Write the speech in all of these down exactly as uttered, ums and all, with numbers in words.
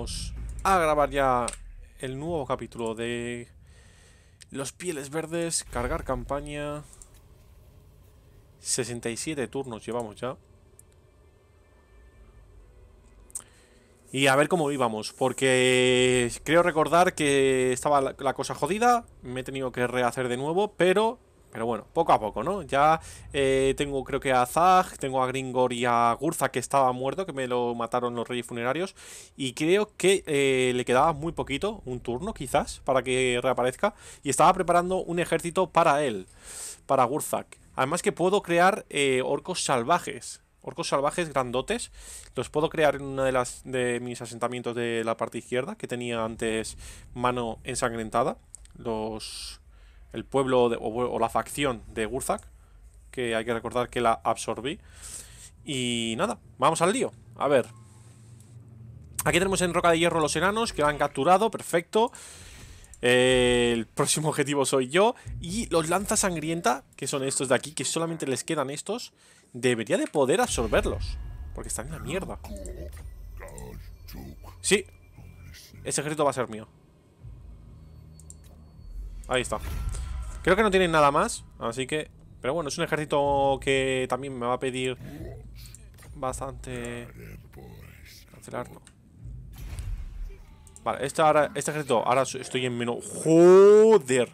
vamos a grabar ya el nuevo capítulo de Los Pieles Verdes. Cargar campaña. sesenta y siete turnos llevamos ya. Y a ver cómo íbamos, porque creo recordar que estaba la, la cosa jodida. Me he tenido que rehacer de nuevo, pero... Pero bueno, poco a poco, ¿no? Ya eh, tengo creo que a Zag, tengo a Gringor y a Gurza, que estaba muerto, que me lo mataron los Reyes Funerarios. Y creo que eh, le quedaba muy poquito, un turno quizás, para que reaparezca. Y estaba preparando un ejército para él, para Gurzak. Además que puedo crear eh, orcos salvajes. Orcos salvajes grandotes. Los puedo crear en una de las de mis asentamientos de la parte izquierda, que tenía antes mano ensangrentada. Los... El pueblo de, o, o la facción de Gurzak, que hay que recordar que la absorbí. Y nada, vamos al lío. A ver. Aquí tenemos en Roca de Hierro los enanos, que lo han capturado, perfecto. eh, El próximo objetivo soy yo. Y los lanza sangrienta, que son estos de aquí, que solamente les quedan estos. Debería de poder absorberlos, porque están en la mierda. Sí, ese ejército va a ser mío. Ahí está. Creo que no tienen nada más, así que... Pero bueno, es un ejército que también me va a pedir bastante... Cancelar, no. Vale, este, ahora, este ejército, ahora estoy en menos... ¡Joder!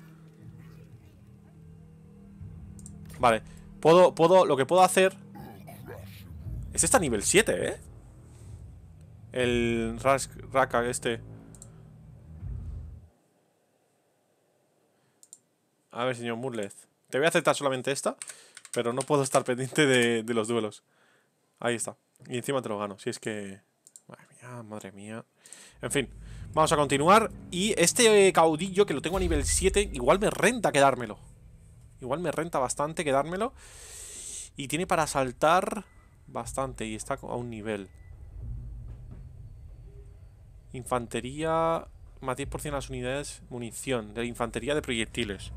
Vale, puedo, puedo, lo que puedo hacer... Es este a nivel siete, ¿eh? El Raka este... A ver, señor Murlez. Te voy a aceptar solamente esta, pero no puedo estar pendiente de, de los duelos. Ahí está. Y encima te lo gano. Si es que... Madre mía, madre mía. En fin, vamos a continuar. Y este caudillo, que lo tengo a nivel siete, igual me renta quedármelo. Igual me renta bastante quedármelo. Y tiene para saltar bastante. Y está a un nivel. Infantería... Más diez por ciento de las unidades. Munición. De la infantería de proyectiles.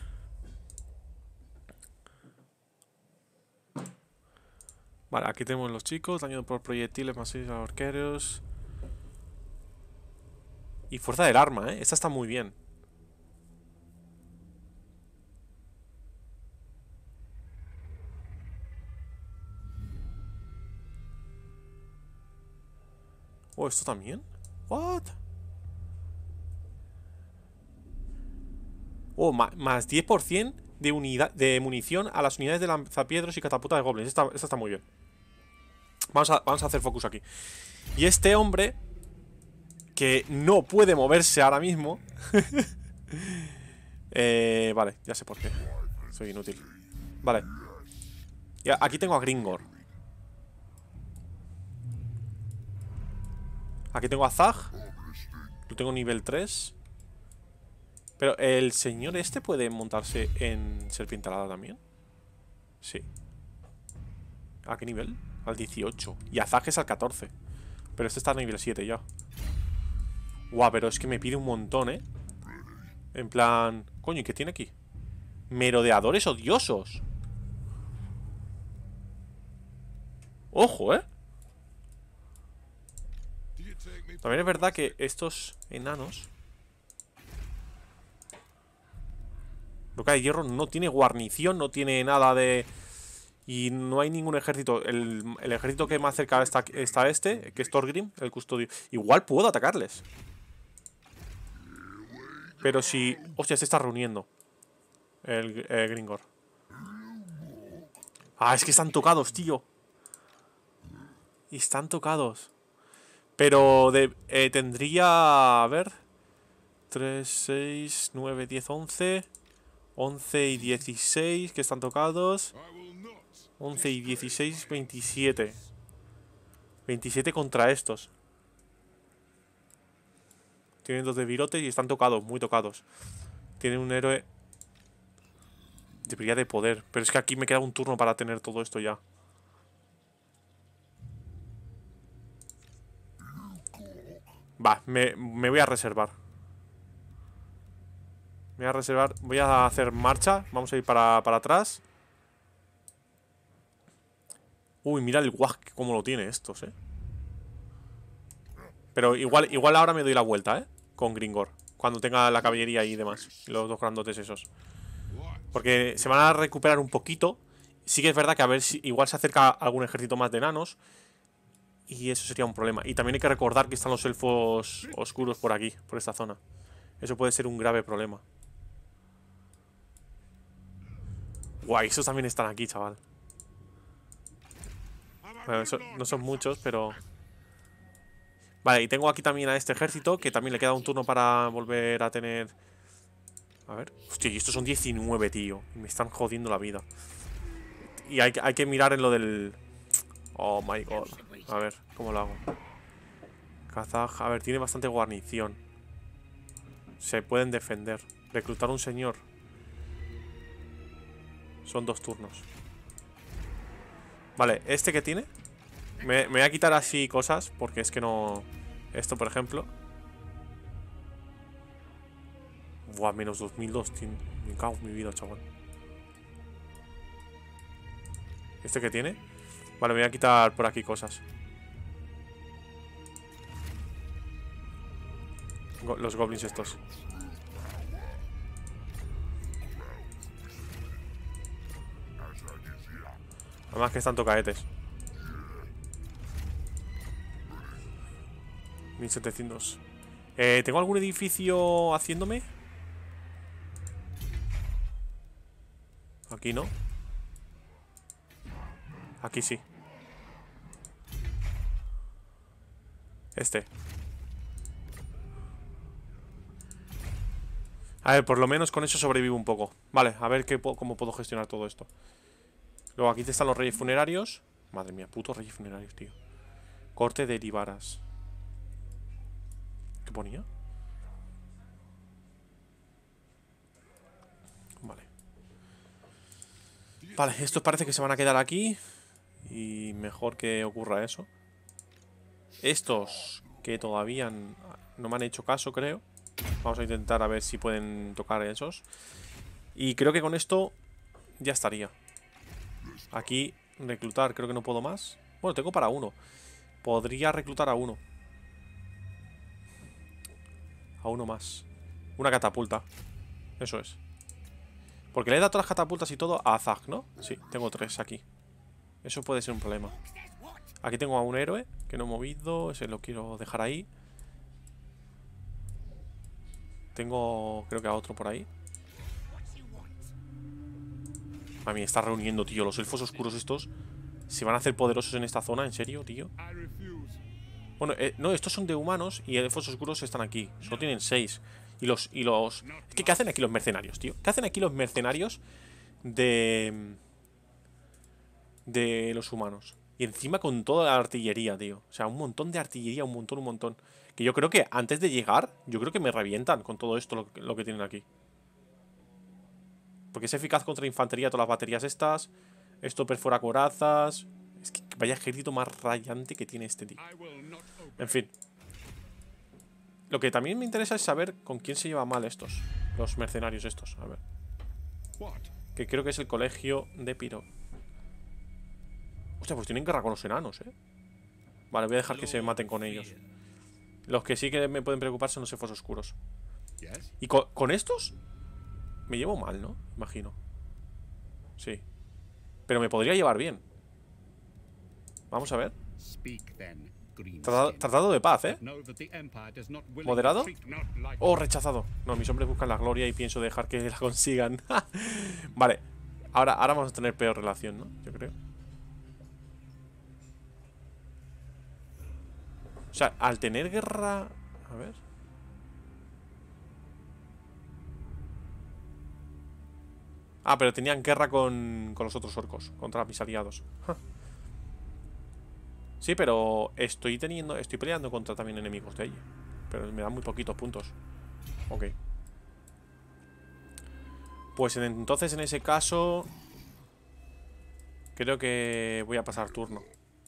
Vale, aquí tenemos los chicos. Daño por proyectiles más seis a arqueros. Y fuerza del arma, ¿eh? Esta está muy bien. Oh, ¿esto también? What? Oh, ma más diez por ciento de, unidad, de munición a las unidades de lanzapiedros y catapulta de goblins. Esta, esta está muy bien. Vamos a, vamos a hacer focus aquí. Y este hombre, que no puede moverse ahora mismo. eh, Vale, ya sé por qué. Soy inútil. Vale. Y aquí tengo a Gringor. Aquí tengo a Zag. Lo tengo nivel tres. Pero el señor este puede montarse en serpiente alada también. Sí. ¿A qué nivel? Al dieciocho. Y a Zag es al catorce. Pero este está a nivel siete ya. Guau, pero es que me pide un montón, ¿eh? En plan... Coño, ¿y qué tiene aquí? Merodeadores odiosos. Ojo, ¿eh? También es verdad que estos enanos... Roca de Hierro no tiene guarnición, no tiene nada de... Y no hay ningún ejército. El, el ejército que más cerca está, está este, que es Thorgrim, el custodio. Igual puedo atacarles. Pero si... Hostia, se está reuniendo el, el Gringor. Ah, es que están tocados, tío. Y están tocados. Pero de, eh, tendría... A ver... tres, seis, nueve, diez, once... once y dieciséis que están tocados. once y dieciséis, veintisiete. veintisiete contra estos. Tienen dos de virotes y están tocados, muy tocados. Tienen un héroe. Debería de poder. Pero es que aquí me queda un turno para tener todo esto ya. Va, me, me voy a reservar. Me voy a reservar. Voy a hacer marcha. Vamos a ir para, para atrás. Uy, mira el guaj, cómo lo tiene estos, eh. Pero igual, igual ahora me doy la vuelta, ¿eh? Con Gringor. Cuando tenga la caballería y demás. Los dos grandotes esos. Porque se van a recuperar un poquito. Sí que es verdad que a ver si igual se acerca algún ejército más de enanos. Y eso sería un problema. Y también hay que recordar que están los elfos oscuros por aquí, por esta zona. Eso puede ser un grave problema. Guay, esos también están aquí, chaval. Bueno, eso, no son muchos, pero... Vale, y tengo aquí también a este ejército, que también le queda un turno para volver a tener... A ver... Hostia, y estos son diecinueve, tío. Y me están jodiendo la vida. Y hay, hay que mirar en lo del... Oh, my God. A ver, ¿cómo lo hago? Kazaj... A ver, tiene bastante guarnición. Se pueden defender. Reclutar un señor. Son dos turnos. Vale, ¿este qué tiene? Me, me voy a quitar así cosas, porque es que no... Esto, por ejemplo. Buah, menos dos mil dos. Me cago en mi vida, chaval. ¿Este qué tiene? Vale, me voy a quitar por aquí cosas. Go- los goblins estos. Además que están tocaetes. mil setecientos. Eh, ¿Tengo algún edificio haciéndome? Aquí no. Aquí sí. Este. A ver, por lo menos con eso sobrevivo un poco. Vale, a ver qué, cómo puedo gestionar todo esto. Luego aquí están los reyes funerarios. Madre mía, putos reyes funerarios, tío. Corte de Libaras. ¿Qué ponía? Vale. Vale, estos parece que se van a quedar aquí. Y mejor que ocurra eso. Estos que todavía no me han hecho caso, creo. Vamos a intentar a ver si pueden tocar esos. Y creo que con esto ya estaría. Aquí reclutar, creo que no puedo más. Bueno, tengo para uno. Podría reclutar a uno. A uno más. Una catapulta. Eso es. Porque le he dado todas las catapultas y todo a Azag, ¿no? Sí, tengo tres aquí. Eso puede ser un problema. Aquí tengo a un héroe que no he movido. Ese lo quiero dejar ahí. Tengo, creo que a otro por ahí. A mí me está reuniendo, tío. Los elfos oscuros estos se van a hacer poderosos en esta zona, ¿en serio, tío? Bueno, eh, no, estos son de humanos y elfos oscuros están aquí. Solo tienen seis. Y los... Y los... Es que, ¿qué hacen aquí los mercenarios, tío? ¿Qué hacen aquí los mercenarios de... de los humanos? Y encima con toda la artillería, tío. O sea, un montón de artillería, un montón, un montón. Que yo creo que antes de llegar, yo creo que me revientan con todo esto, lo, lo que tienen aquí. Porque es eficaz contra infantería, todas las baterías estas. Esto perfora corazas. Es que vaya ejército más rayante que tiene este tío. En fin. Lo que también me interesa es saber con quién se lleva mal estos. Los mercenarios estos. A ver. Que creo que es el colegio de Piro. Hostia, pues tienen guerra con los enanos, eh. Vale, voy a dejar que se maten con ellos. Los que sí que me pueden preocupar son los elfos oscuros. ¿Y con, con estos? Me llevo mal, ¿no? Imagino. Sí. Pero me podría llevar bien. Vamos a ver. Tratado, tratado de paz, ¿eh? ¿Moderado? Oh, rechazado. No, mis hombres buscan la gloria y pienso dejar que la consigan. Vale. Ahora, ahora vamos a tener peor relación, ¿no? Yo creo. O sea, al tener guerra... A ver... Ah, pero tenían guerra con, con los otros orcos. Contra mis aliados. Sí, pero estoy teniendo... Estoy peleando contra también enemigos de ella. Pero me dan muy poquitos puntos. Ok. Pues en, entonces en ese caso... Creo que voy a pasar turno.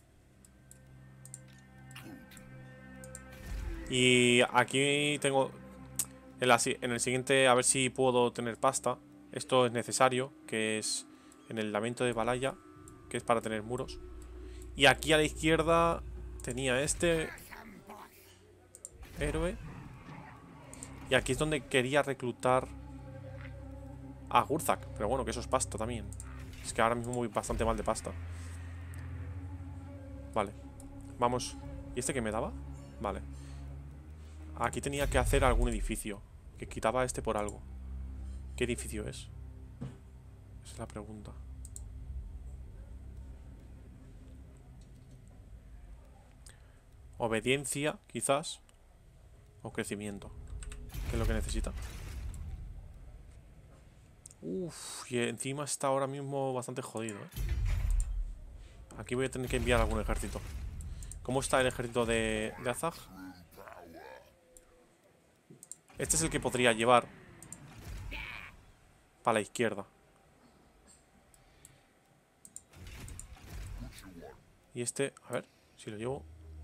Y aquí tengo... En, la, en el siguiente, a ver si puedo tener pasta. Esto es necesario, que es en el lamento de Balaya, que es para tener muros. Y aquí a la izquierda tenía este. héroe. Y aquí es donde quería reclutar a Gurzak. Pero bueno, que eso es pasta también. Es que ahora mismo voy bastante mal de pasta. Vale. Vamos. ¿Y este qué me daba? Vale. Aquí tenía que hacer algún edificio. Que quitaba este por algo. ¿Qué edificio es? Esa es la pregunta. Obediencia, quizás. O crecimiento. ¿Qué es lo que necesita? Uff, y encima está ahora mismo bastante jodido, ¿eh? Aquí voy a tener que enviar algún ejército. ¿Cómo está el ejército de, de Azag? Este es el que podría llevar para la izquierda. Y este, a ver, si lo llevo.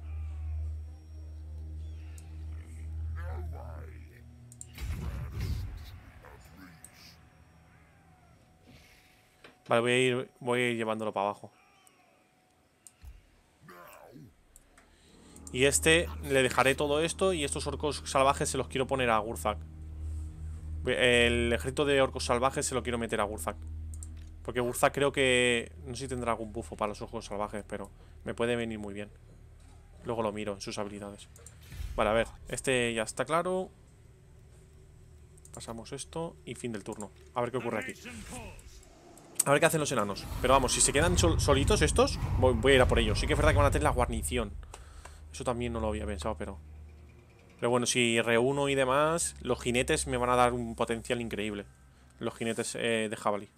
Vale, voy a ir, voy a ir llevándolo para abajo. Y este, le dejaré todo esto. Y estos orcos salvajes se los quiero poner a Gurzak. El ejército de orcos salvajes se lo quiero meter a Gurzak. Porque Gurzak creo que... No sé si tendrá algún buffo para los orcos salvajes, pero me puede venir muy bien. Luego lo miro en sus habilidades. Vale, a ver, este ya está claro. Pasamos esto y fin del turno. A ver qué ocurre aquí. A ver qué hacen los enanos. Pero vamos, si se quedan sol solitos estos, voy, voy a ir a por ellos. Sí que es verdad que van a tener la guarnición. Eso también no lo había pensado, pero... Pero bueno, si reúno y demás, los jinetes me van a dar un potencial increíble. Los jinetes eh, de jabalí.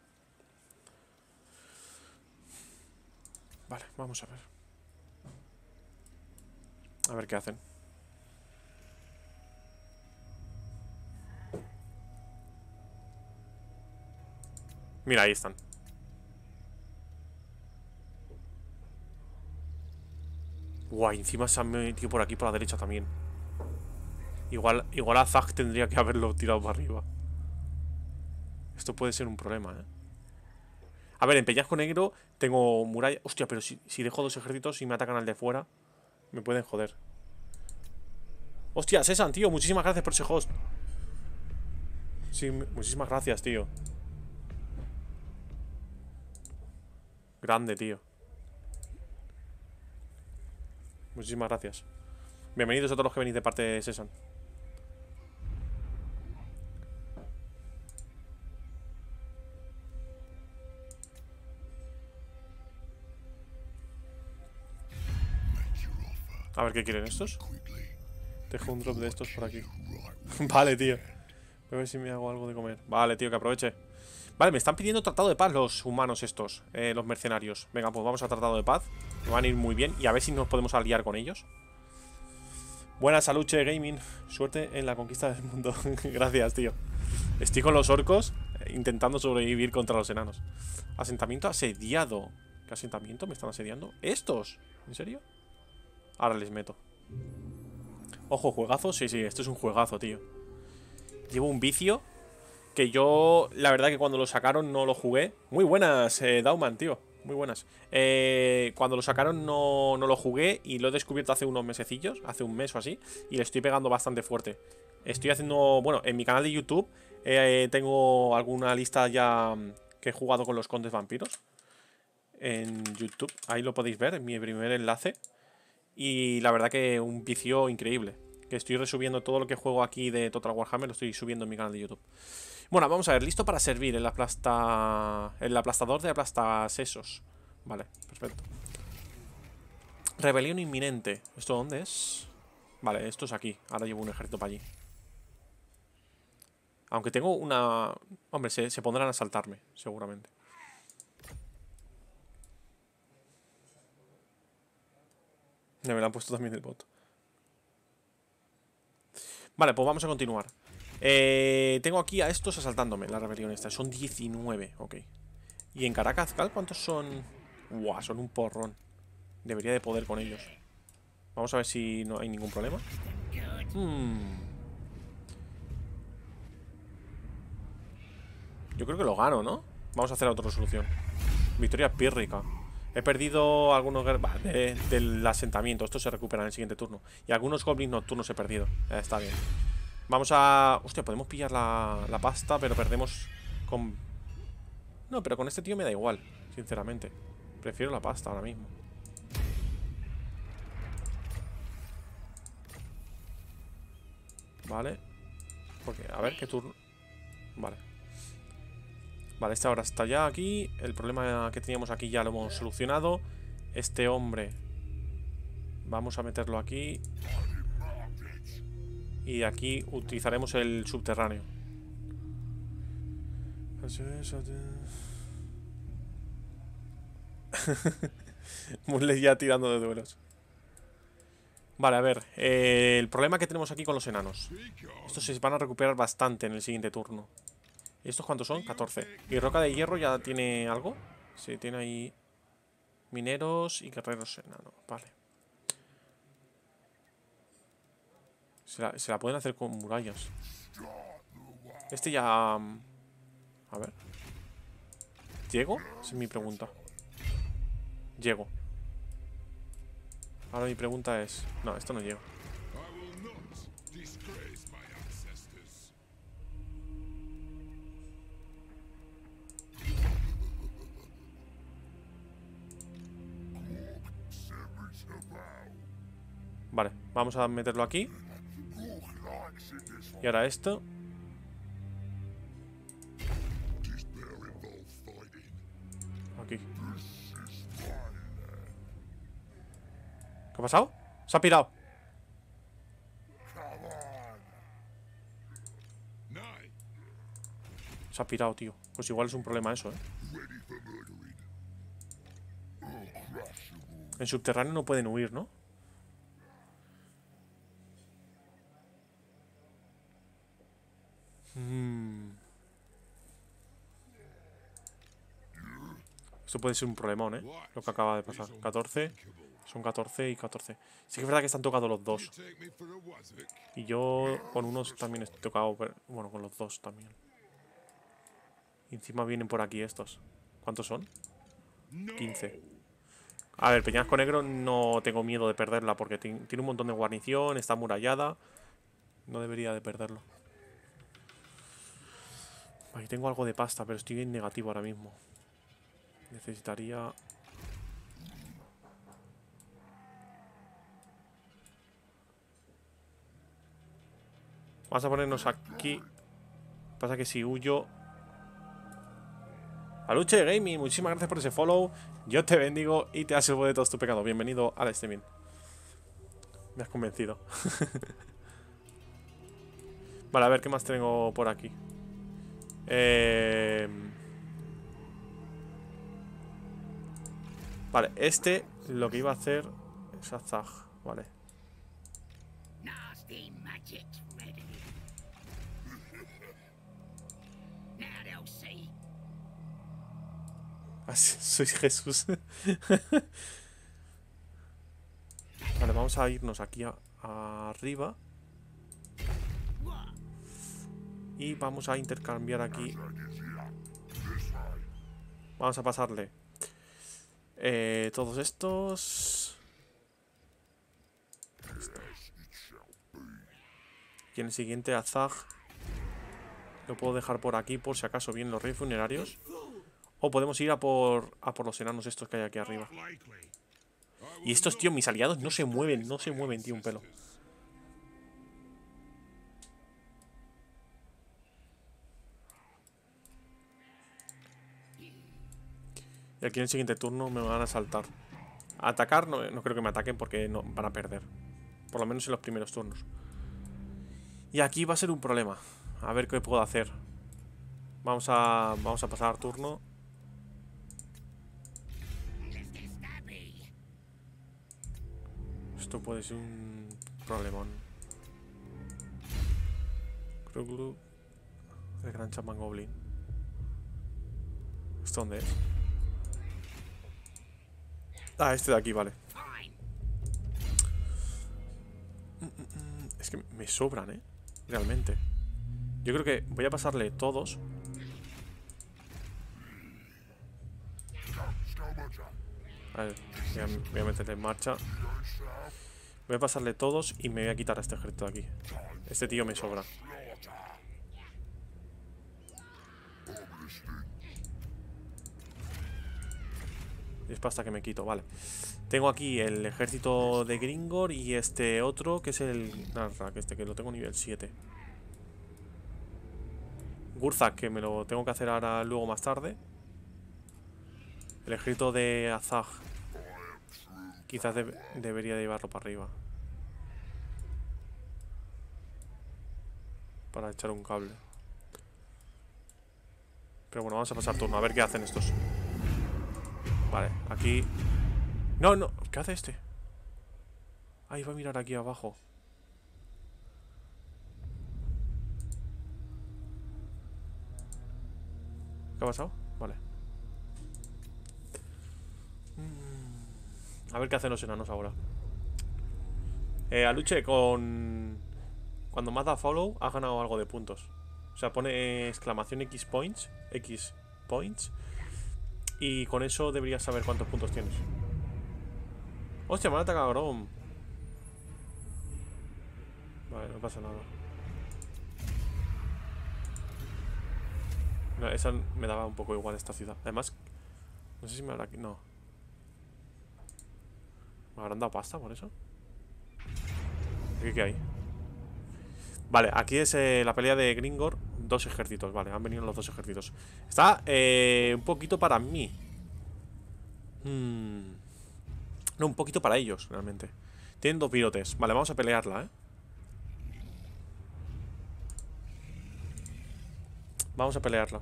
Vale, vamos a ver. A ver qué hacen. Mira, ahí están. Guay, encima se han metido por aquí, por la derecha también. Igual, igual Azag tendría que haberlo tirado para arriba. Esto puede ser un problema, ¿eh? A ver, en Peñasco Negro tengo muralla. Hostia, pero si, si dejo dos ejércitos y me atacan al de fuera, me pueden joder. Hostia, Sesan, tío, muchísimas gracias por ese host. Sí, muchísimas gracias, tío. Grande, tío. Muchísimas gracias. Bienvenidos a todos los que venís de parte de Sesan. A ver qué quieren estos. Dejo un drop de estos por aquí. Vale, tío. Voy a ver si me hago algo de comer. Vale, tío, que aproveche. Vale, me están pidiendo tratado de paz los humanos estos, eh, los mercenarios. Venga, pues vamos a tratado de paz. Me van a ir muy bien. Y a ver si nos podemos aliar con ellos. Buena salud, Che Gaming. Suerte en la conquista del mundo. Gracias, tío. Estoy con los orcos eh, intentando sobrevivir contra los enanos. Asentamiento asediado. ¿Qué asentamiento me están asediando? ¿Estos? ¿En serio? Ahora les meto. Ojo, juegazo. Sí, sí, esto es un juegazo, tío. Llevo un vicio que yo, la verdad que cuando lo sacaron no lo jugué. Muy buenas, eh, Dauman, tío. Muy buenas. Eh, cuando lo sacaron no, no lo jugué y lo he descubierto hace unos mesecillos, hace un mes o así, y le estoy pegando bastante fuerte. Estoy haciendo, bueno, en mi canal de YouTube eh, tengo alguna lista ya que he jugado con los condes vampiros. En YouTube, ahí lo podéis ver, en mi primer enlace. Y la verdad que un vicio increíble. Que estoy resubiendo todo lo que juego aquí de Total Warhammer, lo estoy subiendo en mi canal de YouTube. Bueno, vamos a ver, listo para servir el aplasta... El aplastador de aplastasesos. Vale, perfecto. Rebelión inminente. ¿Esto dónde es? Vale, esto es aquí. Ahora llevo un ejército para allí. Aunque tengo una... Hombre, se, se pondrán a asaltarme, seguramente. Me lo han puesto también el bot. Vale, pues vamos a continuar. Eh, tengo aquí a estos asaltándome, la rebelión esta. Son diecinueve, ok. ¿Y en Caracazcal cuántos son? Guau, son un porrón. Debería de poder con ellos. Vamos a ver si no hay ningún problema. Hmm. Yo creo que lo gano, ¿no? Vamos a hacer otra resolución. Victoria pírrica. He perdido algunos de, del asentamiento. Esto se recupera en el siguiente turno. Y algunos goblins nocturnos he perdido. Eh, está bien. Vamos a... Hostia, podemos pillar la, la pasta, pero perdemos con... No, pero con este tío me da igual, sinceramente. Prefiero la pasta ahora mismo. Vale. Porque, a ver, ¿qué turno? Vale. Vale, este ahora está ya aquí. El problema que teníamos aquí ya lo hemos solucionado. Este hombre vamos a meterlo aquí. Y aquí utilizaremos el subterráneo. Murley ya tirando de duelos. Vale, a ver, eh, el problema que tenemos aquí con los enanos. Estos se van a recuperar bastante en el siguiente turno. ¿Y estos cuántos son? catorce. ¿Y Roca de Hierro ya tiene algo? Sí, tiene ahí mineros y guerreros enanos. Vale. Se la, se la pueden hacer con murallas. Este ya... A ver. ¿Llego? Esa es mi pregunta. Llego. Ahora mi pregunta es... No, esto no llego. Vale, vamos a meterlo aquí. Y ahora esto. Aquí. ¿Qué ha pasado? Se ha pirado. Se ha pirado, tío. Pues igual es un problema eso, ¿eh? En subterráneo no pueden huir, ¿no? Mm. Esto puede ser un problemón, ¿eh? Lo que acaba de pasar. catorce. Son catorce y catorce. Sí que es verdad que están tocados los dos. Y yo con unos también estoy tocado. Pero, bueno, con los dos también. Y encima vienen por aquí estos. ¿Cuántos son? quince. A ver, Peñasco Negro no tengo miedo de perderla porque tiene un montón de guarnición, está amurallada. No debería de perderlo. Ahí tengo algo de pasta, pero estoy en negativo ahora mismo. Necesitaría... Vamos a ponernos aquí. Pasa que si huyo... Aluche Gaming, muchísimas gracias por ese follow. Yo te bendigo y te aseguro de todos tus pecados. Bienvenido al streaming. Me has convencido. Vale, a ver qué más tengo por aquí. Eh... Vale, este lo que iba a hacer es Azag, vale. Así, soy Jesús. Vale, vamos a irnos aquí a, a arriba. Y vamos a intercambiar aquí. Vamos a pasarle eh, todos estos. Y en el siguiente Azag lo puedo dejar por aquí por si acaso vienen los reyes funerarios. O podemos ir a por, a por los enanos estos que hay aquí arriba. Y estos, tío, mis aliados no se mueven, no se mueven, tío, un pelo. Y aquí en el siguiente turno me van a saltar. A atacar, no, no creo que me ataquen porque no, van a perder. Por lo menos en los primeros turnos. Y aquí va a ser un problema. A ver qué puedo hacer. Vamos a, vamos a pasar turno. Esto puede ser un problemón. Kruglu. El gran chamán goblin. ¿Esto dónde es? Ah, este de aquí, vale. Es que me sobran, ¿eh? Realmente. Yo creo que voy a pasarle todos. A ver, voy a, voy a meterle en marcha. Voy a pasarle todos y me voy a quitar a este ejército de aquí. Este tío me sobra. Y es pasta que me quito, vale. Tengo aquí el ejército de Gringor y este otro que es el Narrak, este que lo tengo nivel siete. Gurzak, que me lo tengo que hacer ahora luego más tarde. El ejército de Azag quizás de debería llevarlo para arriba para echar un cable. Pero bueno, vamos a pasar turno a ver qué hacen estos. Vale, aquí. No, no, ¿qué hace este? Ahí va a mirar aquí abajo. ¿Qué ha pasado? Vale. A ver qué hacen los enanos ahora. Eh, Aluche, con... Cuando más da follow, has ganado algo de puntos. O sea, pone exclamación X points. X points. Y con eso deberías saber cuántos puntos tienes. Hostia, me han atacado a Grom. Vale, no pasa nada. No, esa me daba un poco igual esta ciudad. Además, no sé si me habrá... No. ¿Me habrán dado pasta por eso? ¿Aquí qué hay? Vale, aquí es eh, la pelea de Gringor. Dos ejércitos, vale, han venido los dos ejércitos. Está eh, un poquito para mí. hmm. No, un poquito para ellos, realmente. Tienen dos virotes, vale, vamos a pelearla, eh Vamos a pelearla.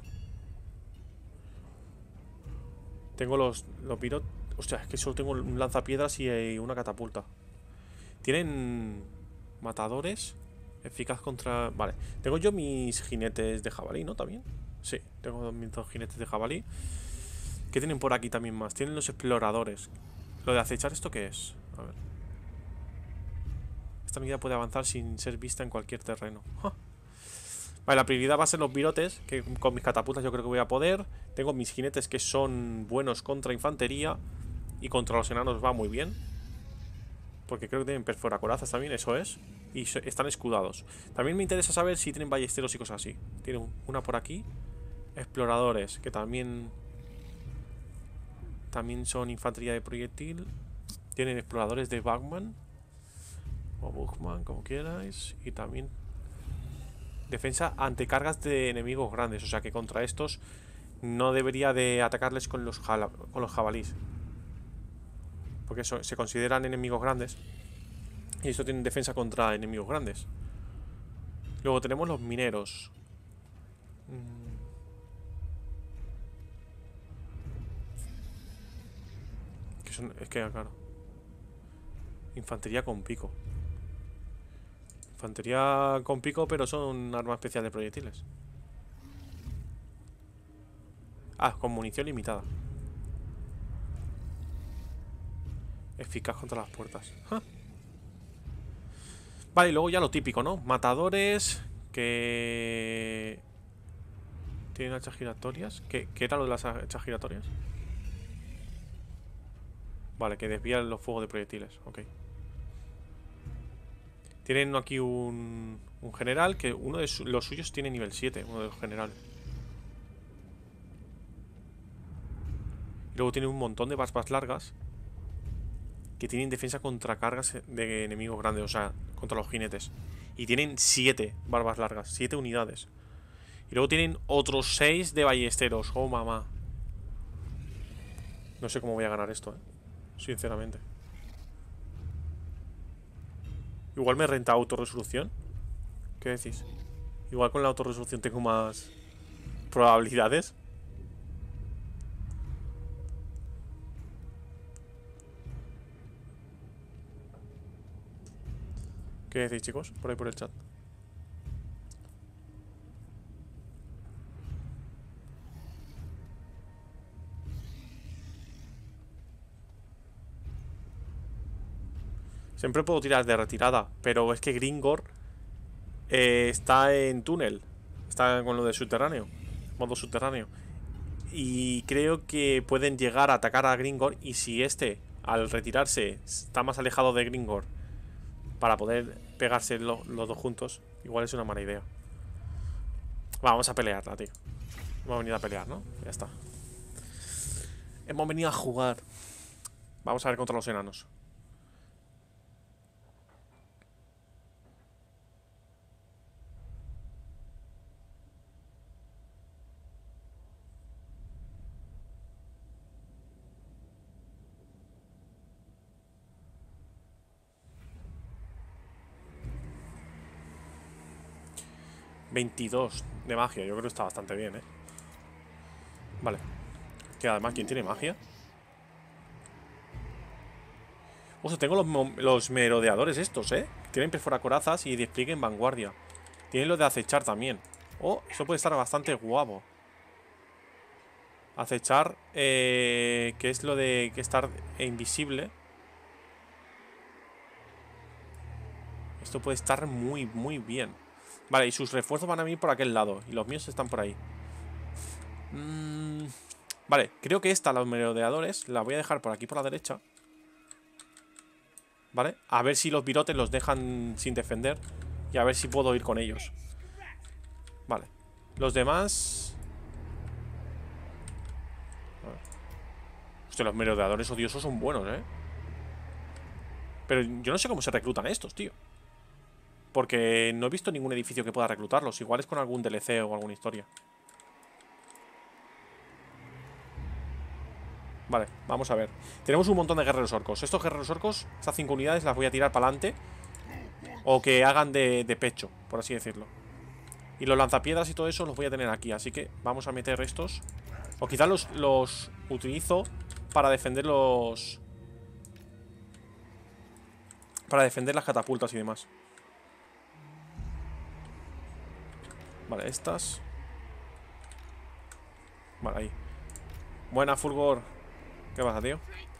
Tengo los, los virotes. Hostia, es que solo tengo un lanzapiedras y eh, una catapulta. Tienen matadores eficaz contra... Vale, tengo yo mis jinetes de jabalí, ¿no? También. Sí, tengo mis dos jinetes de jabalí. ¿Qué tienen por aquí también más? Tienen los exploradores. Lo de acechar, ¿esto qué es? A ver. Esta unidad puede avanzar sin ser vista en cualquier terreno. ¡Ja! Vale, la prioridad va a ser los virotes, que con mis catapultas yo creo que voy a poder. Tengo mis jinetes que son buenos contra infantería. Y contra los enanos va muy bien. Porque creo que tienen perforacorazas también, eso es. Y están escudados. También me interesa saber si tienen ballesteros y cosas así. Tienen una por aquí. Exploradores, que también... También son infantería de proyectil. Tienen exploradores de Bugman. O Bugman, como quierais. Y también... Defensa ante cargas de enemigos grandes. O sea que contra estos no debería de atacarles con los, jala, con los jabalís. Porque eso, se consideran enemigos grandes. Y esto tiene defensa contra enemigos grandes. Luego tenemos los mineros. Que son, es que, claro. Infantería con pico. Infantería con pico, pero son arma especial de proyectiles. Ah, con munición limitada. Eficaz contra las puertas. ¡Ja! Vale, y luego ya lo típico, ¿no? Matadores que... Tienen hachas giratorias. ¿Qué, qué era lo de las hachas giratorias? Vale, que desvían los fuegos de proyectiles. Ok. Tienen aquí un, un general que uno de su, los suyos tiene nivel siete. Uno de los generales. Y luego tiene un montón de barbas largas que tienen defensa contra cargas de enemigos grandes. O sea, contra los jinetes. Y tienen siete barbas largas. siete unidades. Y luego tienen otros seis de ballesteros. Oh, mamá. No sé cómo voy a ganar esto, eh. Sinceramente. Igual me renta autorresolución. ¿Qué decís? Igual con la autorresolución tengo más probabilidades. ¿Qué decís, chicos? Por ahí por el chat. Siempre puedo tirar de retirada, pero es que Gringor eh, está en túnel. Está con lo de subterráneo. Modo subterráneo. Y creo que pueden llegar a atacar a Gringor. Y si este, al retirarse, está más alejado de Gringor para poder pegarse lo, los dos juntos, igual es una mala idea. Vamos a pelearla, tío. Hemos venido a pelear, ¿no? Ya está. Hemos venido a jugar. Vamos a ver contra los enanos. veintidós de magia, yo creo que está bastante bien, ¿eh? Vale. Que además, ¿quién tiene magia? O sea, tengo los, los merodeadores estos, ¿eh? Tienen perforacorazas y despliegue en vanguardia. Tienen lo de acechar también. Oh, eso puede estar bastante guapo. Acechar, eh, que es lo de que estar invisible. Esto puede estar muy, muy bien. Vale, y sus refuerzos van a venir por aquel lado. Y los míos están por ahí. mm, Vale, creo que esta, los merodeadores, la voy a dejar por aquí por la derecha. Vale, a ver si los virotes los dejan sin defender. Y a ver si puedo ir con ellos. Vale, los demás... Hostia, los merodeadores odiosos son buenos, ¿eh? Pero yo no sé cómo se reclutan estos, tío. Porque no he visto ningún edificio que pueda reclutarlos. Igual es con algún D L C o alguna historia. Vale, vamos a ver. Tenemos un montón de guerreros orcos. Estos guerreros orcos, estas cinco unidades las voy a tirar para adelante. O que hagan de, de pecho, por así decirlo. Y los lanzapiedras y todo eso los voy a tener aquí. Así que vamos a meter estos. O quizás los, los utilizo para defender los... Para defender las catapultas y demás. Vale, estas. Vale, ahí. Buena, Fulgor. ¿Qué pasa, tío?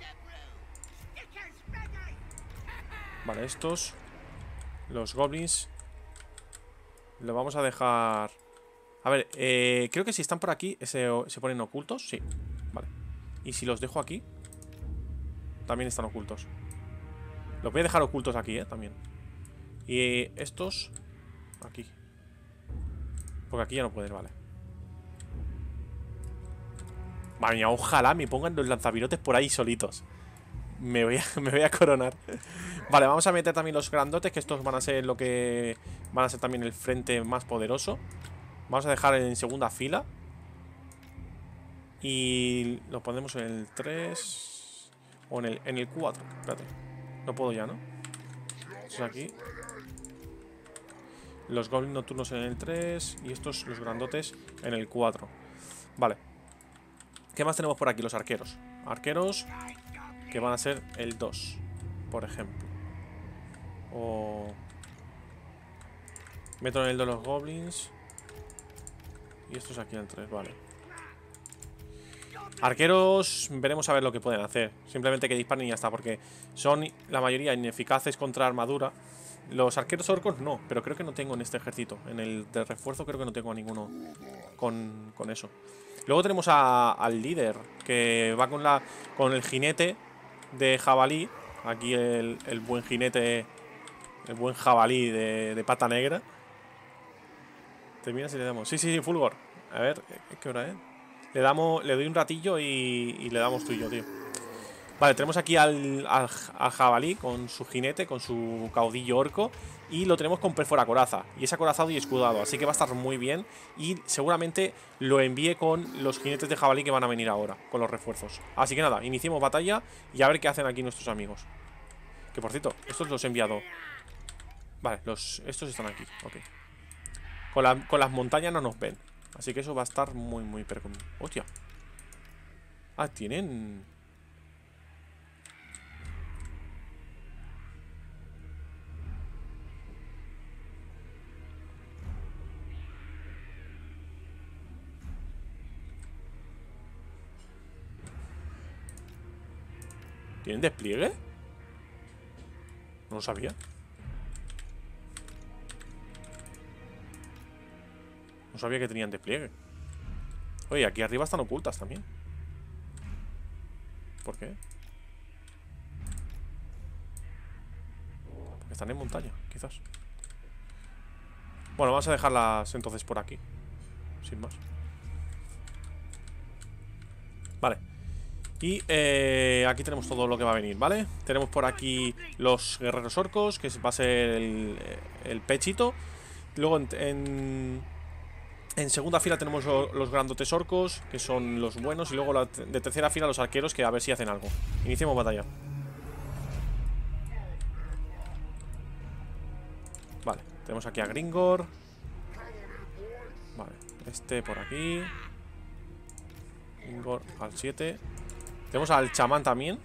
Vale, estos. Los goblins. Lo vamos a dejar... A ver, eh, creo que si están por aquí ¿se, ¿Se ponen ocultos? Sí, vale. Y si los dejo aquí también están ocultos. Los voy a dejar ocultos aquí, eh, también. Y estos aquí. Porque aquí ya no pueden, vale. Madre mía, ojalá me pongan los lanzavirotes por ahí solitos. Me voy a, me voy a coronar. Vale, vamos a meter también los grandotes, que estos van a ser lo que... Van a ser también el frente más poderoso. Vamos a dejar en segunda fila. Y lo ponemos en el tres. O en el, en el cuatro. Espérate. No puedo ya, ¿no? Estos aquí. Los goblins nocturnos en el tres. Y estos, los grandotes, en el cuatro. Vale. ¿Qué más tenemos por aquí? Los arqueros. Arqueros que van a ser el dos, por ejemplo. O... Meto en el de los goblins. Y estos aquí en el tres, vale. Arqueros, veremos a ver lo que pueden hacer. Simplemente que disparen y ya está, porque son la mayoría ineficaces contra armadura. Los arqueros orcos no, pero creo que no tengo en este ejército. En el de refuerzo creo que no tengo a ninguno con, con eso. Luego tenemos a, al líder, que va con la con el jinete de jabalí. Aquí el, el buen jinete, el buen jabalí de, de pata negra. Termina si le damos. Sí, sí, sí, Fulgor. A ver, ¿qué hora es? Le damos, le doy un ratillo y, y le damos tú y yo, tío. Vale, tenemos aquí al, al, al jabalí con su jinete, con su caudillo orco. Y lo tenemos con perforacoraza. Y es acorazado y escudado, así que va a estar muy bien. Y seguramente lo envíe con los jinetes de jabalí que van a venir ahora, con los refuerzos. Así que nada, iniciemos batalla y a ver qué hacen aquí nuestros amigos. Que por cierto, estos los he enviado. Vale, los, estos están aquí, ok. Con, la, con las montañas no nos ven. Así que eso va a estar muy, muy perco. Hostia. Ah, tienen... ¿Tienen despliegue? No lo sabía. No sabía que tenían despliegue. Oye, aquí arriba están ocultas también. ¿Por qué? Porque están en montaña, quizás. Bueno, vamos a dejarlas entonces por aquí. Sin más. Vale. Y eh, aquí tenemos todo lo que va a venir, ¿vale? Tenemos por aquí los guerreros orcos, que va a ser el, el pechito. Luego en, en, en segunda fila tenemos lo, los grandotes orcos, que son los buenos. Y luego la, de tercera fila los arqueros, que a ver si hacen algo. Iniciemos batalla. Vale, tenemos aquí a Gringor. Vale, este por aquí. Gringor al siete. Tenemos al chamán también.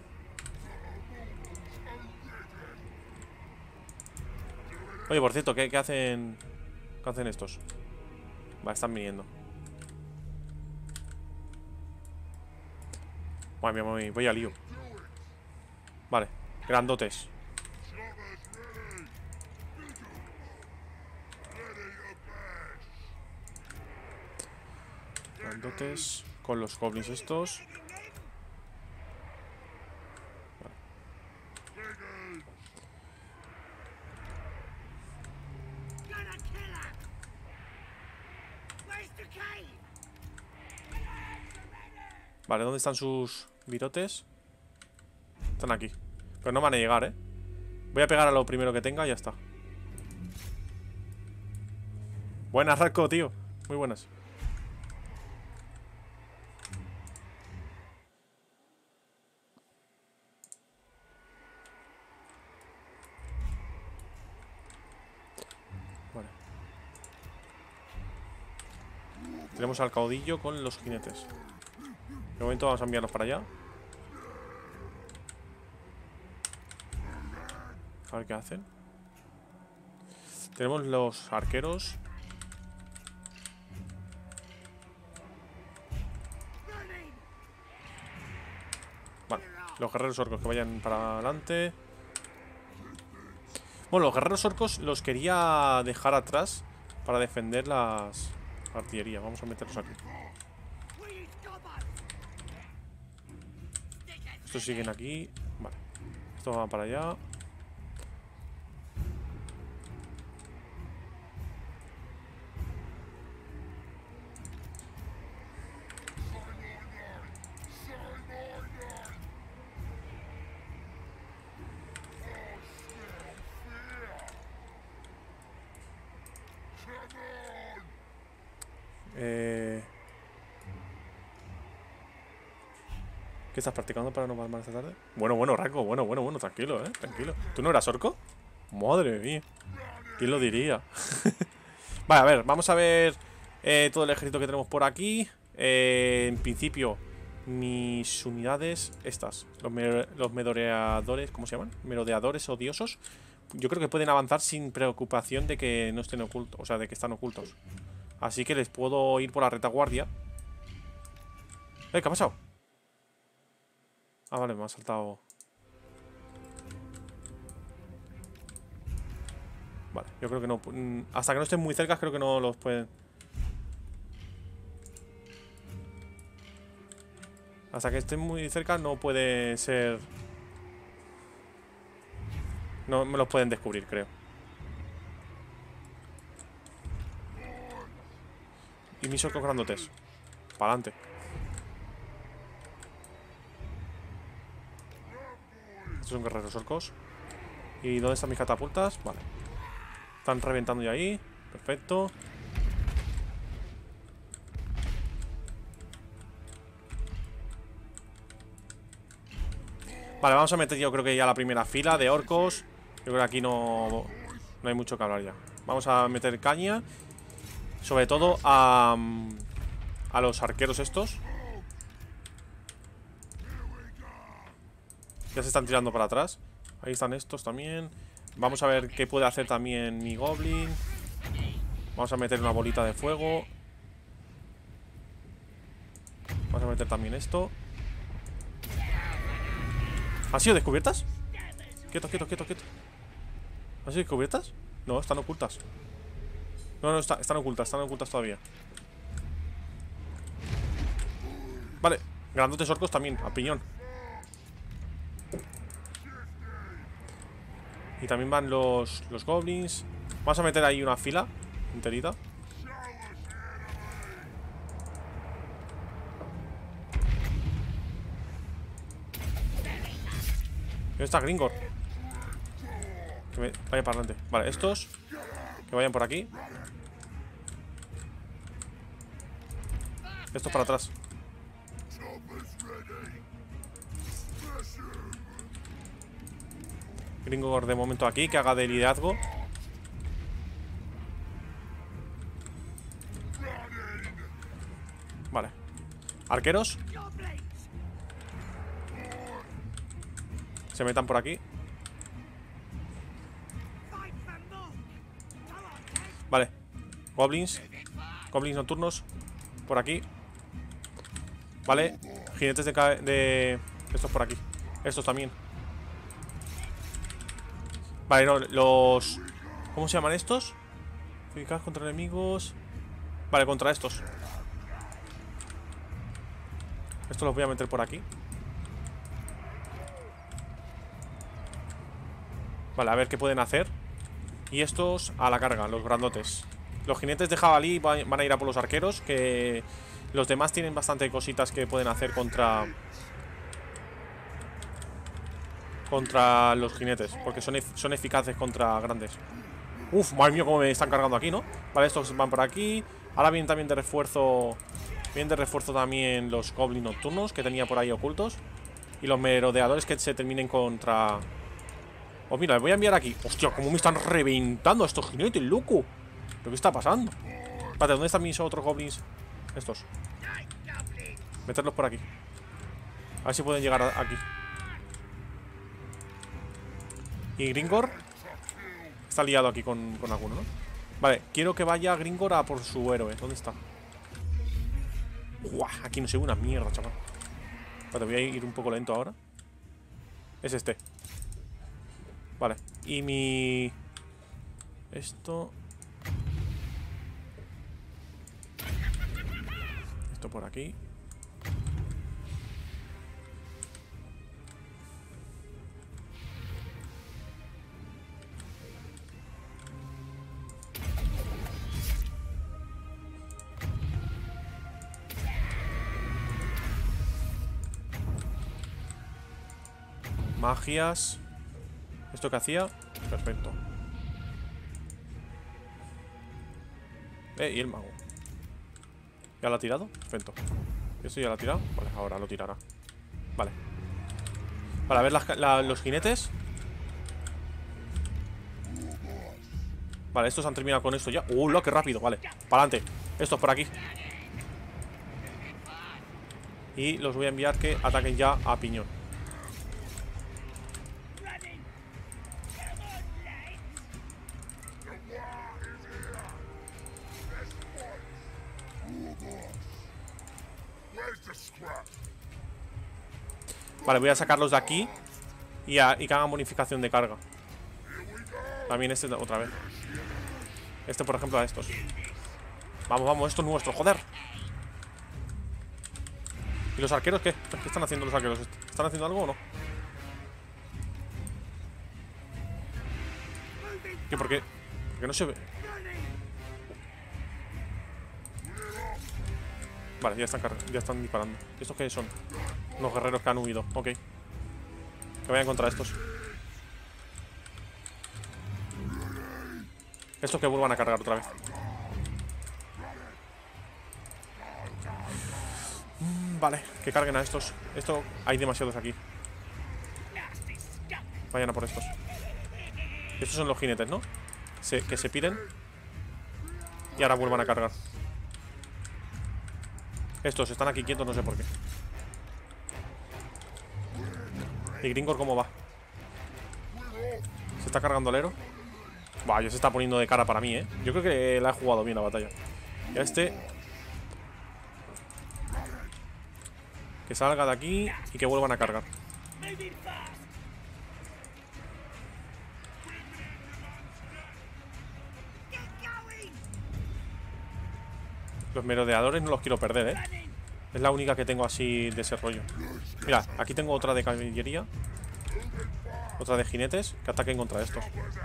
Oye, por cierto, ¿qué, qué hacen? ¿Qué hacen estos? Vale, están viniendo. Vale, voy, voy al lío. Vale, grandotes. Grandotes con los goblins estos. Vale, ¿dónde están sus virotes? Están aquí. Pero no van a llegar, ¿eh? Voy a pegar a lo primero que tenga y ya está. Buenas, Rasco, tío. Muy buenas. Vale. Tenemos al caudillo con los jinetes. De momento vamos a enviarlos para allá. A ver qué hacen. Tenemos los arqueros. Vale, los guerreros orcos que vayan para adelante. Bueno, los guerreros orcos los quería dejar atrás para defender las artillerías. Vamos a meterlos aquí. Estos siguen aquí. Vale, estos van para allá. Eh... ¿Qué estás practicando para no palmar esta tarde? Bueno, bueno, Raco, bueno, bueno, bueno, tranquilo, eh, tranquilo. ¿Tú no eras orco? Madre mía. ¿Quién lo diría? Vale, a ver, vamos a ver eh, todo el ejército que tenemos por aquí. eh, En principio, mis unidades, estas, los, me los merodeadores, ¿cómo se llaman? Merodeadores odiosos. Yo creo que pueden avanzar sin preocupación de que no estén ocultos, o sea, de que están ocultos. Así que les puedo ir por la retaguardia. ¿Eh? ¿Qué ha pasado? Ah, vale, me ha saltado. Vale, yo creo que no. Hasta que no estén muy cerca, creo que no los pueden. Hasta que estén muy cerca, no puede ser. No me los pueden descubrir, creo. Y mis orcos grandotes. Para adelante. Estos son guerreros orcos. ¿Y dónde están mis catapultas? Vale. Están reventando ya ahí. Perfecto. Vale, vamos a meter yo creo que ya la primera fila de orcos. Yo creo que aquí no, no hay mucho que hablar ya. Vamos a meter caña. Sobre todo a, a los arqueros estos. Ya se están tirando para atrás. Ahí están estos también. Vamos a ver qué puede hacer también mi goblin. Vamos a meter una bolita de fuego. Vamos a meter también esto. ¿Han sido descubiertas? Quieto, quieto, quieto, quieto. ¿Han sido descubiertas? No, están ocultas. No, no, está, están ocultas, están ocultas todavía. Vale, grandotes orcos también, a piñón. Y también van los, los goblins. Vamos a meter ahí una fila enterita. ¿Dónde está Gringor? Que me vaya para adelante. Vale, estos que vayan por aquí. Estos para atrás. Gringor de momento aquí, que haga de liderazgo. Vale. Arqueros. Se metan por aquí. Vale. Goblins. Goblins nocturnos. Por aquí. Vale. Jinetes de, de... Estos por aquí. Estos también. Vale, no, los... ¿Cómo se llaman estos? Eficaz contra enemigos. Vale, contra estos. Estos los voy a meter por aquí. Vale, a ver qué pueden hacer. Y estos a la carga, los grandotes. Los jinetes de jabalí van a ir a por los arqueros. Que los demás tienen bastante cositas que pueden hacer contra... Contra los jinetes, porque son, son eficaces contra grandes. Uf, madre mía, cómo me están cargando aquí, ¿no? Vale, estos van por aquí. Ahora vienen también de refuerzo. Vienen de refuerzo también los goblins nocturnos que tenía por ahí ocultos. Y los merodeadores que se terminen contra... Oh, mira, les voy a enviar aquí. Hostia, cómo me están reventando estos jinetes, loco. ¿Pero qué está pasando? Espérate, ¿dónde están mis otros goblins? Estos. Meterlos por aquí. A ver si pueden llegar a aquí. Y Gringor está liado aquí con, con alguno, ¿no? Vale, quiero que vaya Gringor a por su héroe. ¿Dónde está? Uah, aquí no se ve una mierda, chaval. Vale, voy a ir un poco lento ahora. Es este. Vale, y mi... Esto... Esto por aquí. Magias. ¿Esto qué hacía? Perfecto. Eh, y el mago. ¿Ya lo ha tirado? Perfecto. ¿Esto ya lo ha tirado? Vale, ahora lo tirará. Vale. Vale, a ver las, la, los jinetes. Vale, estos han terminado con esto ya. ¡Uh, lo que rápido! Vale, para adelante. Estos por aquí. Y los voy a enviar que ataquen ya a piñón. Vale, voy a sacarlos de aquí y, a, y que hagan bonificación de carga. También este otra vez. Este, por ejemplo, a estos. Vamos, vamos, esto es nuestro, joder. ¿Y los arqueros qué? ¿Qué están haciendo los arqueros? ¿Están haciendo algo o no? ¿Qué? ¿Por qué? Porque no se ve. Vale, ya están, ya están disparando. ¿Estos qué son? Unos guerreros que han huido. Ok. Que vayan contra estos. Estos que vuelvan a cargar otra vez. mm, Vale, que carguen a estos. Esto, hay demasiados aquí. Vayan a por estos. Estos son los jinetes, ¿no? Se, que se piden. Y ahora vuelvan a cargar. Estos están aquí quietos, no sé por qué. ¿Y Gringor cómo va? ¿Se está cargando el héroe? Buah, ya se está poniendo de cara para mí, ¿eh? Yo creo que la he jugado bien la batalla. Y a este... Que salga de aquí y que vuelvan a cargar. Los merodeadores no los quiero perder, ¿eh? Es la única que tengo así de ese rollo. Mira, aquí tengo otra de caballería. Otra de jinetes que ataquen contra estos.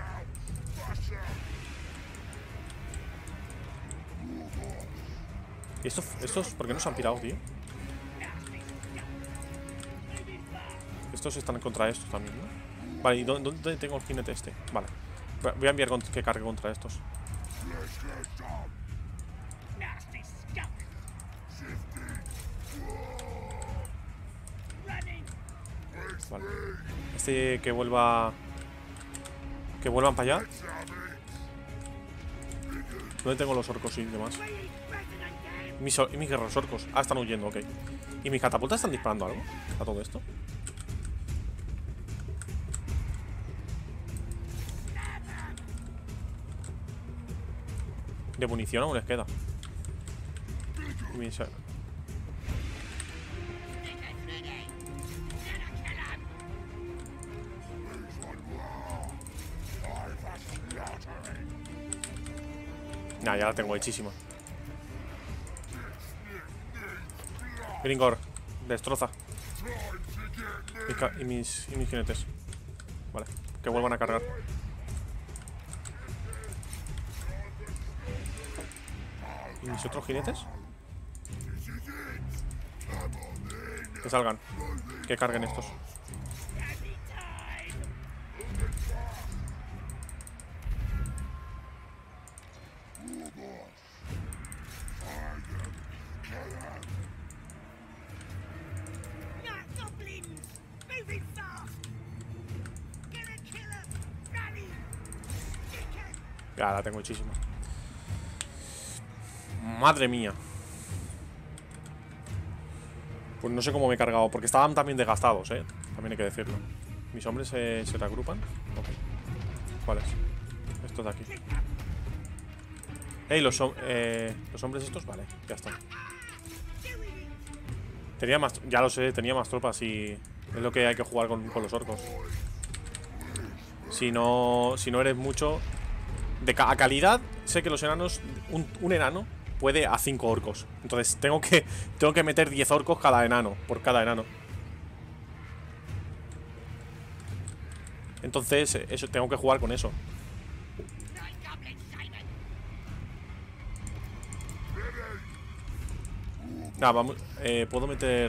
¿Y estos, estos por qué no se han pirado, tío? Estos están contra estos también, ¿no? Vale, ¿y dónde, dónde tengo el jinete este? Vale. Voy a enviar que cargue contra estos. Vale. Este que vuelva... Que vuelvan para allá. ¿Dónde tengo los orcos y demás? Mis, y mis guerreros orcos. Ah, están huyendo, ok. ¿Y mis catapultas están disparando algo a todo esto? De munición aún les queda. Y mis... Nah, ya la tengo hechísima. Gringor, destroza. Y, y, mis, y mis jinetes. Vale, que vuelvan a cargar. ¿Y mis otros jinetes? Que salgan. Que carguen estos. Ya la tengo muchísimo. Madre mía. Pues no sé cómo me he cargado, porque estaban también desgastados, eh. También hay que decirlo. ¿Mis hombres se, se reagrupan? Ok. ¿Cuáles? Estos de aquí. Ey, los, eh, los hombres estos, vale, ya está. Tenía más, ya lo sé, tenía más tropas y es lo que hay que jugar con, con los orcos. Si no, si no eres mucho de ca a calidad, sé que los enanos, un, un enano puede a cinco orcos. Entonces tengo que tengo que meter diez orcos cada enano, por cada enano. Entonces, eso tengo que jugar con eso. Nada, vamos, eh, puedo meter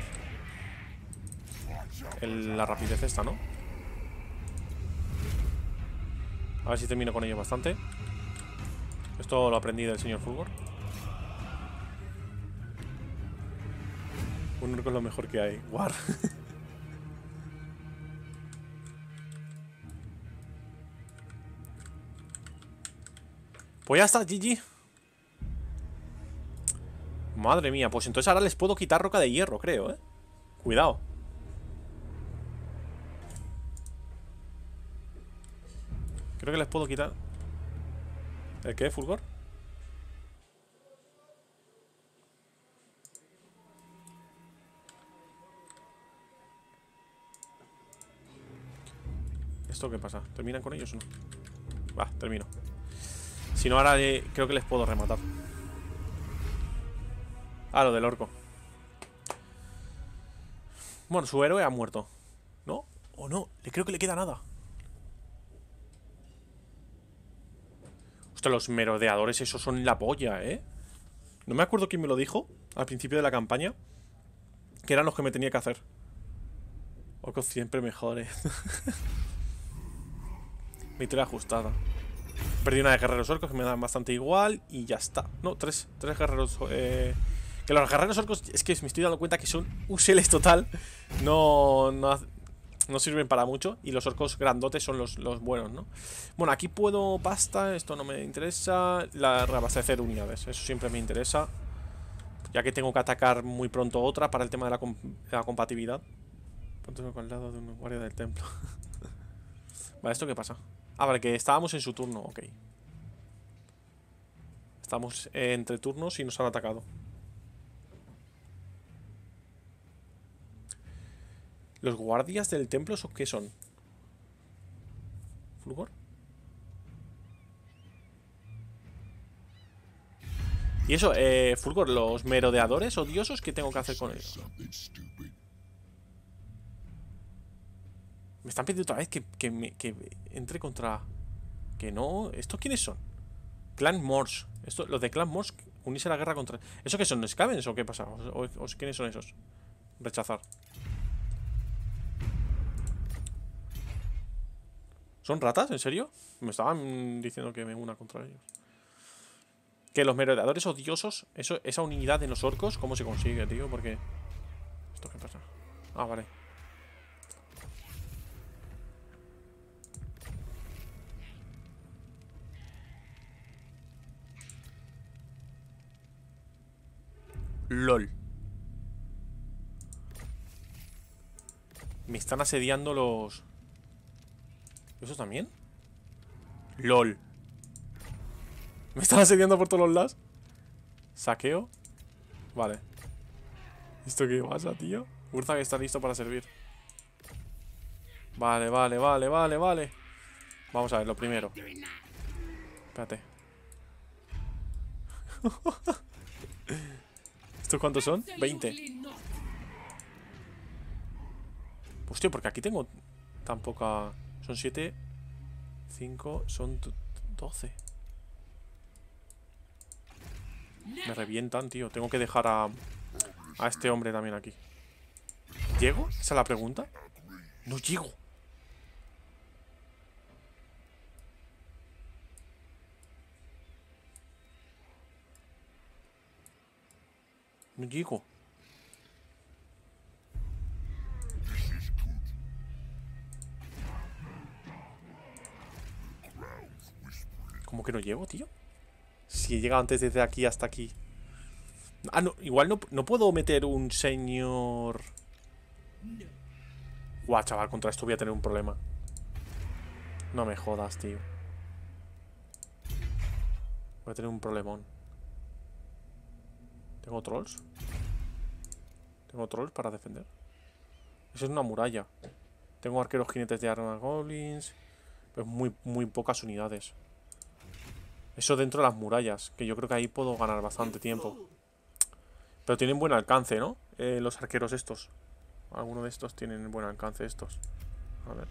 el, la rapidez esta, ¿no? A ver si termino con ello bastante. Esto lo aprendí del señor Fulgor. Un orco es lo mejor que hay. War. Pues ya está, G G. Madre mía, pues entonces ahora les puedo quitar roca de hierro, creo, ¿eh? Cuidado. Creo que les puedo quitar. ¿El qué, Fulgor? ¿Esto qué pasa? ¿Terminan con ellos o no? Va, termino. Si no, ahora eh, creo que les puedo rematar. Ah, lo del orco. Bueno, su héroe ha muerto. ¿No? ¿O no? Le creo que le queda nada. Hostia, los merodeadores esos son la polla, ¿eh? No me acuerdo quién me lo dijo al principio de la campaña, que eran los que me tenía que hacer. Orcos siempre mejores. Victoria ajustada. Perdí una de guerreros orcos que me dan bastante igual. Y ya está. No, tres, tres guerreros eh, que los guerreros orcos, es que me estoy dando cuenta que son useles total. No, no, no sirven para mucho. Y los orcos grandotes son los, los buenos, ¿no? Bueno, aquí puedo pasta. Esto no me interesa. La reabastecer unidades, eso siempre me interesa, ya que tengo que atacar muy pronto otra para el tema de la, comp de la compatibilidad. Ponte con el lado de un guardia del templo. Vale, ¿esto qué pasa? Ah, vale, que estábamos en su turno, ok. Estamos eh, entre turnos y nos han atacado. ¿Los guardias del templo o qué son? ¿Fulgor? Y eso, eh, Fulgor, los merodeadores odiosos, ¿qué tengo que hacer con ellos? Me están pidiendo otra vez que, que, me, que entre contra... Que no... ¿Estos quiénes son? Clan Morse. Esto, los de Clan Morse, unirse a la guerra contra... ¿Eso qué son? ¿Scavens o qué pasa? ¿O, o, o quiénes son esos? Rechazar. ¿Son ratas? ¿En serio? Me estaban diciendo que me una contra ellos. Que los merodeadores odiosos, eso, esa unidad en los orcos, ¿cómo se consigue, tío? Porque... ¿Esto qué pasa? Ah, vale. LOL. Me están asediando los... ¿Esos también? LOL. Me están asediando por todos los lados. Saqueo. Vale. ¿Esto qué pasa, tío? Urza que está listo para servir. Vale, vale, vale, vale, vale. Vamos a ver, lo primero. Espérate. ¿Estos cuántos son? veinte. Hostia, porque aquí tengo tan poca... Son siete. cinco, son doce. Me revientan, tío. Tengo que dejar a... A este hombre también aquí. ¿Llego? ¿Esa es la pregunta? No llego. No llego. ¿Cómo que no llego, tío? Si he llegado antes desde aquí hasta aquí. Ah, no, igual no, no puedo meter un señor... Guau, chaval, contra esto voy a tener un problema. No me jodas, tío. Voy a tener un problemón. ¿Tengo trolls? ¿Tengo trolls para defender? Eso es una muralla. Tengo arqueros jinetes de armas goblins. Pues muy, muy pocas unidades. Eso dentro de las murallas. Que yo creo que ahí puedo ganar bastante tiempo. Pero tienen buen alcance, ¿no? Eh, los arqueros estos. Algunos de estos tienen buen alcance estos. A ver.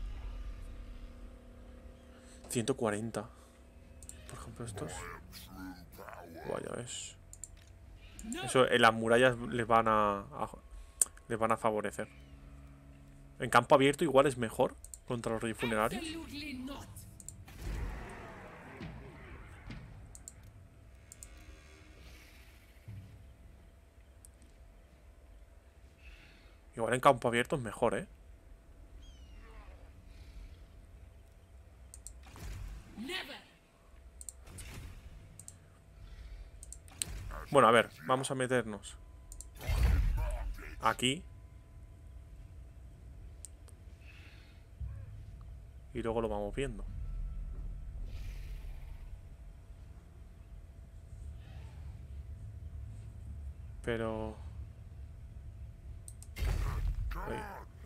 ciento cuarenta. Por ejemplo estos. Vaya, ves. Eso en las murallas les van a, a... Les van a favorecer. En campo abierto igual es mejor contra los reyes funerarios. Igual en campo abierto es mejor, ¿eh? Bueno, a ver, vamos a meternos aquí. Y luego lo vamos viendo. Pero... Ahí.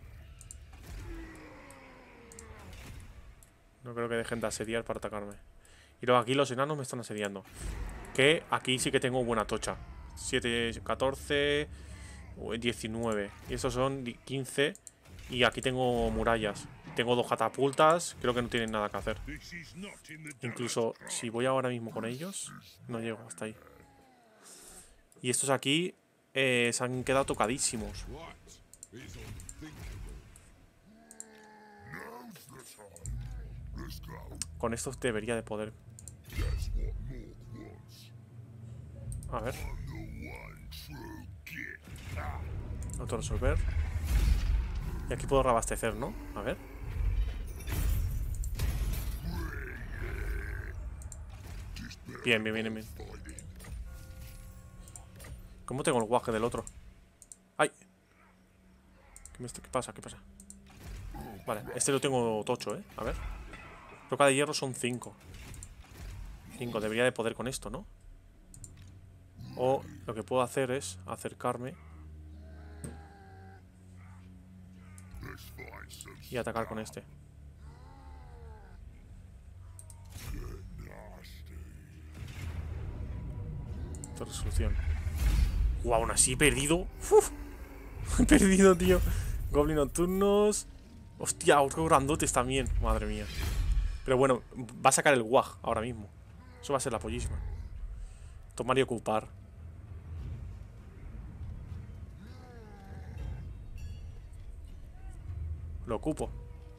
No creo que dejen de asediar para atacarme. Y luego aquí los enanos me están asediando. Que aquí sí que tengo buena tocha. siete, catorce, diecinueve. Y estos son quince. Y aquí tengo murallas. Tengo dos catapultas. Creo que no tienen nada que hacer. Incluso si voy ahora mismo con ellos, no llego hasta ahí. Y estos aquí eh, se han quedado tocadísimos. Con estos debería de poder. A ver. Auto-resolver. Y aquí puedo reabastecer, ¿no? A ver. Bien, bien, bien, bien. ¿Cómo tengo el guaje del otro? ¡Ay! ¿Qué, me, ¿Qué pasa? ¿Qué pasa? Vale, este lo tengo tocho, ¿eh? A ver. Roca de hierro son cinco. cinco, debería de poder con esto, ¿no? O lo que puedo hacer es acercarme y atacar con este. de resolución. Guau, aún así he perdido. Uf. He perdido, tío. Goblin nocturnos. Hostia, otros grandotes también. Madre mía. Pero bueno, va a sacar el Wag ahora mismo. Eso va a ser la pollísima. Tomar y ocupar. Lo ocupo.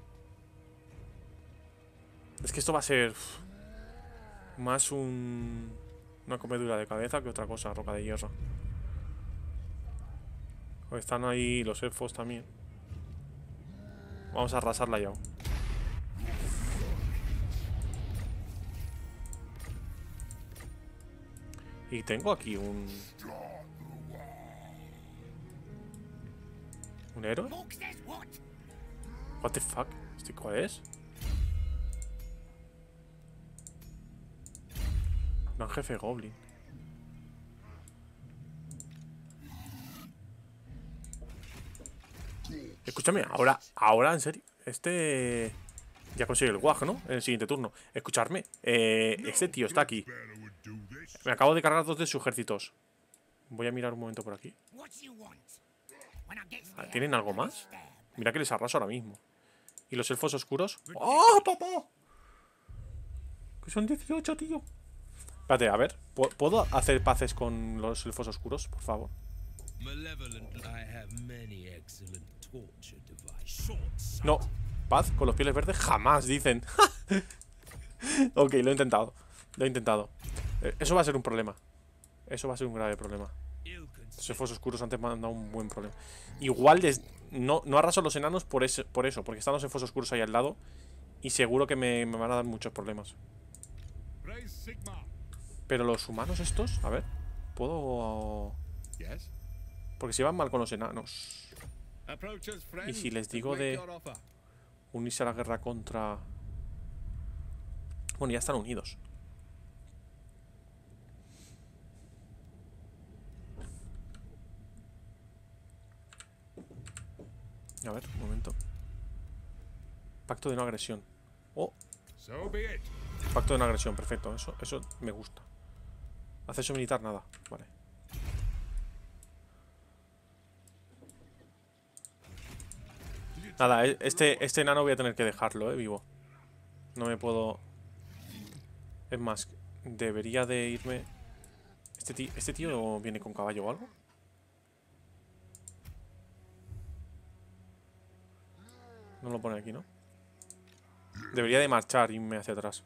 Es que esto va a ser más un... una comedura de cabeza que otra cosa, roca de hierro. Pues están ahí los elfos también. Vamos a arrasarla ya. Y tengo aquí un... ¿Un héroe? What the fuck? ¿Este cuál es? Un jefe goblin. Escúchame, ahora, ahora, en serio. Este... Ya consigue el Wag, ¿no? En el siguiente turno. Escuchadme. Eh, este tío está aquí. Me acabo de cargar dos de sus ejércitos. Voy a mirar un momento por aquí. ¿Tienen algo más? Mira que les arraso ahora mismo. ¿Y los elfos oscuros? ¡Oh, papá! Que son dieciocho, tío. Espérate, a ver. ¿Puedo hacer paces con los elfos oscuros, por favor? No. Paz con los pieles verdes jamás, dicen. Ok, lo he intentado. Lo he intentado. Eh, eso va a ser un problema. Eso va a ser un grave problema. Los elfos oscuros antes me han dado un buen problema. Igual les... no, no arraso a los enanos por, ese, por eso. Porque están los elfos oscuros ahí al lado. Y seguro que me, me van a dar muchos problemas. Pero los humanos estos... A ver. ¿Puedo...? Porque si van mal con los enanos. Y si les digo de... unirse a la guerra contra... Bueno, ya están unidos. A ver, un momento. Pacto de no agresión. Oh. Pacto de no agresión, perfecto. Eso, eso me gusta. Acceso militar, nada. Vale. Nada, este, este enano voy a tener que dejarlo, eh, vivo. No me puedo... Es más, debería de irme... ¿Este tío, este tío viene con caballo o algo? No lo pone aquí, ¿no? Debería de marchar y irme hacia atrás.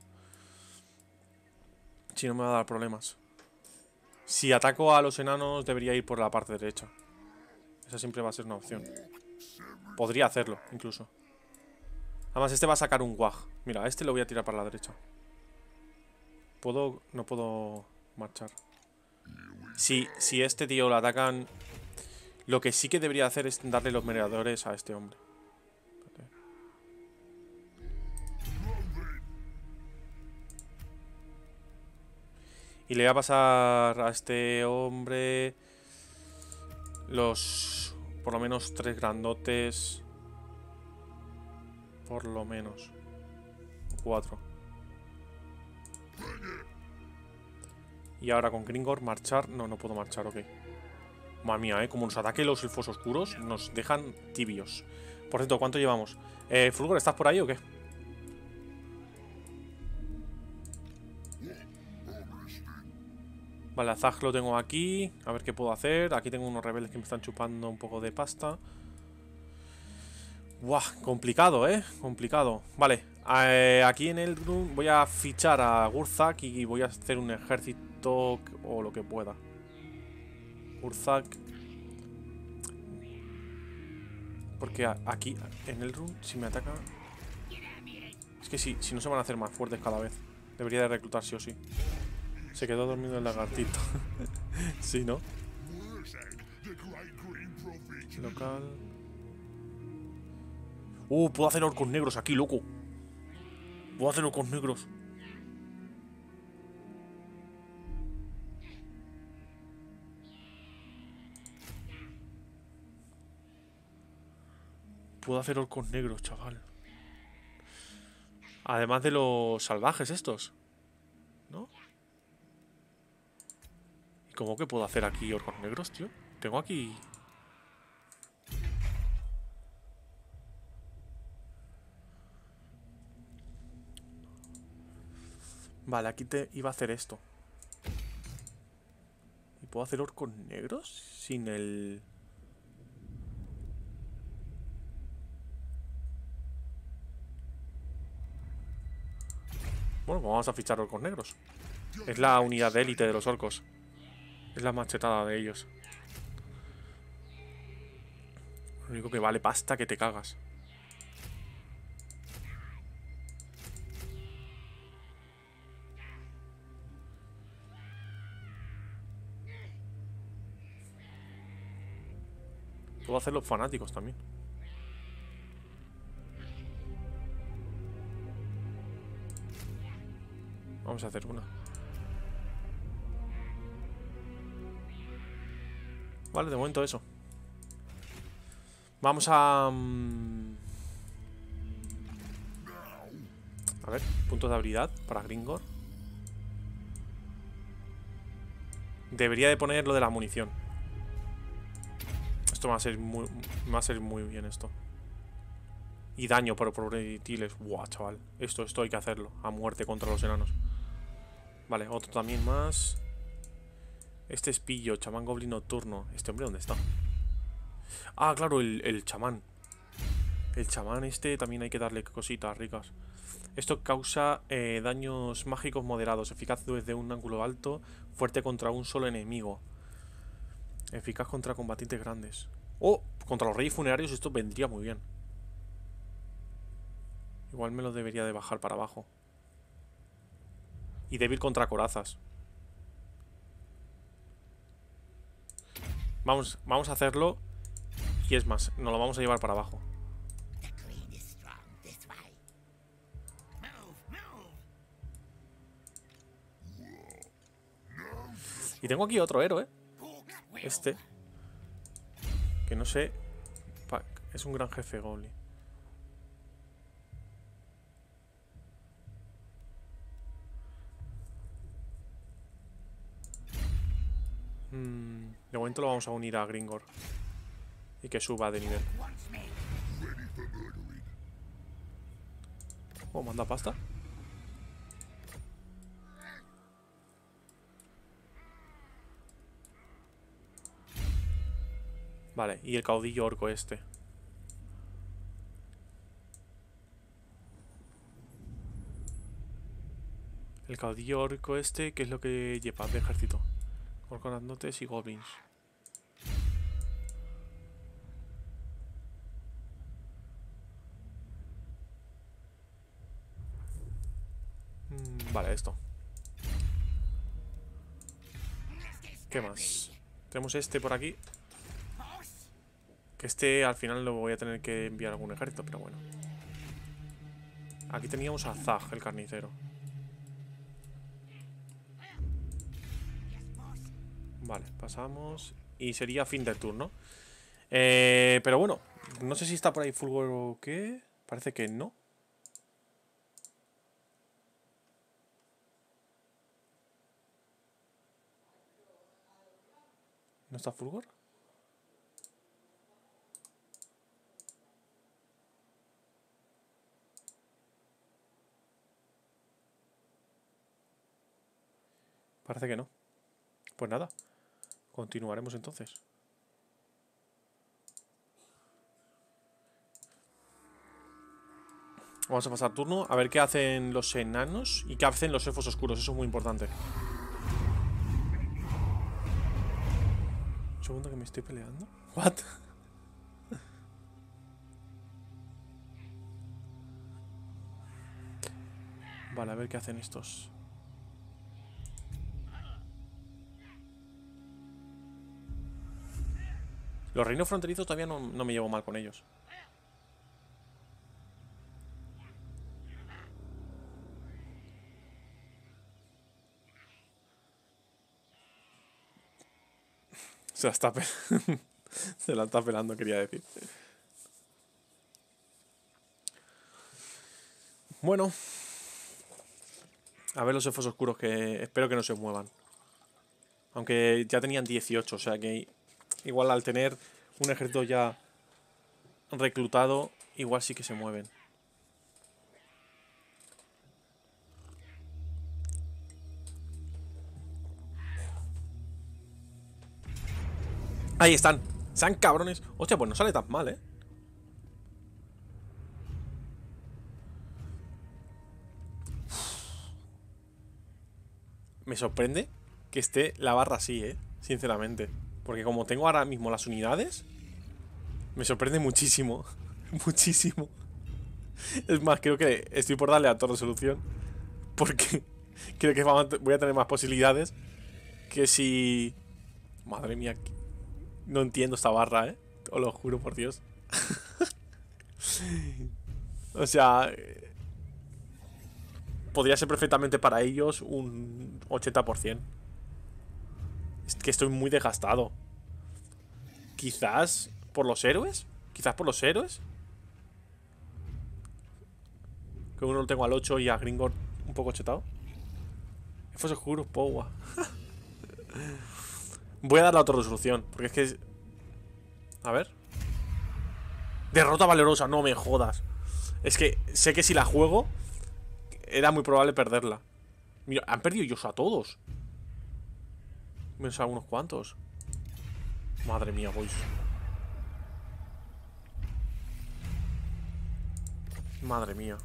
Si no me va a dar problemas. Si ataco a los enanos, debería ir por la parte derecha. Esa siempre va a ser una opción. Podría hacerlo, incluso. Además, este va a sacar un Wag. Mira, a este lo voy a tirar para la derecha. ¿Puedo...? No puedo marchar. Si, si este tío lo atacan... Lo que sí que debería hacer es darle los merodeadores a este hombre. Y le voy a pasar a este hombre... Los... Por lo menos tres grandotes. Por lo menos. Cuatro. Y ahora con Gringor marchar... No, no puedo marchar, ok. Madre mía, eh. Como nos ataque los elfos oscuros, nos dejan tibios. Por cierto, ¿cuánto llevamos? Eh, Fulgor, ¿estás por ahí o qué? Vale, a Zag lo tengo aquí. A ver qué puedo hacer. Aquí tengo unos rebeldes que me están chupando un poco de pasta. Buah, complicado, ¿eh? Complicado. Vale, eh, aquí en el room voy a fichar a Gurzak y voy a hacer un ejército o lo que pueda. Gurzak. Porque aquí, en el room, si me ataca... Es que si, si no se van a hacer más fuertes cada vez. Debería de reclutar sí o sí. Se quedó dormido el lagartito. Sí, ¿no? Local. Uh, puedo hacer orcos negros aquí, loco. Puedo hacer orcos negros. Puedo hacer orcos negros, chaval. Además de los salvajes estos, ¿no? ¿Cómo que puedo hacer aquí orcos negros, tío? Tengo aquí... Vale, aquí te iba a hacer esto. ¿Y puedo hacer orcos negros? Sin el... Bueno, pues vamos a fichar orcos negros. Es la unidad de élite de los orcos. Es la machetada de ellos. Lo único que vale pasta que te cagas. Puedo hacer los fanáticos también. Vamos a hacer una. Vale, de momento eso. Vamos a... Um... A ver, puntos de habilidad para Gringor. Debería de poner lo de la munición. Esto va a ser muy, va a ser muy bien esto. Y daño por proyectiles. Buah, chaval. Esto, esto hay que hacerlo. A muerte contra los enanos. Vale, otro también más. Este es pillo, chamán goblin nocturno. ¿Este hombre dónde está? Ah, claro, el, el chamán. El chamán este también hay que darle cositas ricas. Esto causa eh, daños mágicos moderados. Eficaz desde un ángulo alto. Fuerte contra un solo enemigo. Eficaz contra combatientes grandes. Oh, contra los reyes funerarios esto vendría muy bien. Igual me lo debería de bajar para abajo. Y débil contra corazas. Vamos, vamos a hacerlo. Y es más, nos lo vamos a llevar para abajo. Y tengo aquí otro héroe. Este. Que no sé. Es un gran jefe goblin. Mm, de momento lo vamos a unir a Gringor. Y que suba de nivel. Oh, manda pasta. Vale, y el caudillo orco este. El caudillo orco este, ¿qué es lo que lleva de ejército? Orcos grandotes y goblins. Mm, vale, esto. ¿Qué más? Tenemos este por aquí. Que este al final lo voy a tener que enviar a algún ejército, pero bueno. Aquí teníamos a Zag, el carnicero. Vale, pasamos. Y sería fin del turno. Eh, pero bueno, no sé si está por ahí Fulgor o qué. Parece que no. ¿No está Fulgor? Parece que no. Pues nada. Continuaremos entonces. Vamos a pasar turno. A ver qué hacen los enanos y qué hacen los elfos oscuros. Eso es muy importante. Un segundo que me estoy peleando. ¿What? Vale, a ver qué hacen estos. Los reinos fronterizos todavía no, no me llevo mal con ellos. Se la está pelando. Se la está pelando, quería decir. Bueno. A ver los elfos oscuros que espero que no se muevan. Aunque ya tenían dieciocho, o sea que igual al tener un ejército ya reclutado, igual sí que se mueven. Ahí están. Sean cabrones. Hostia, pues no sale tan mal, ¿eh? Me sorprende que esté la barra así, ¿eh? Sinceramente. Porque como tengo ahora mismo las unidades, me sorprende muchísimo. Muchísimo. Es más, creo que estoy por darle a toda resolución. Porque creo que voy a tener más posibilidades que si... Madre mía. No entiendo esta barra, ¿eh? Os lo juro por Dios. O sea... Podría ser perfectamente para ellos un ochenta por ciento. Es que estoy muy desgastado. Quizás por los héroes. Quizás por los héroes. Que uno lo tengo al ocho y a Gringor un poco chetado. Fue oscuro, Powa. Voy a dar la otra resolución. Porque es que... A ver. Derrota valerosa, no me jodas. Es que sé que si la juego era muy probable perderla. Mira, han perdido ellos a todos. Menos a unos cuantos. Madre mía, boys. Madre mía.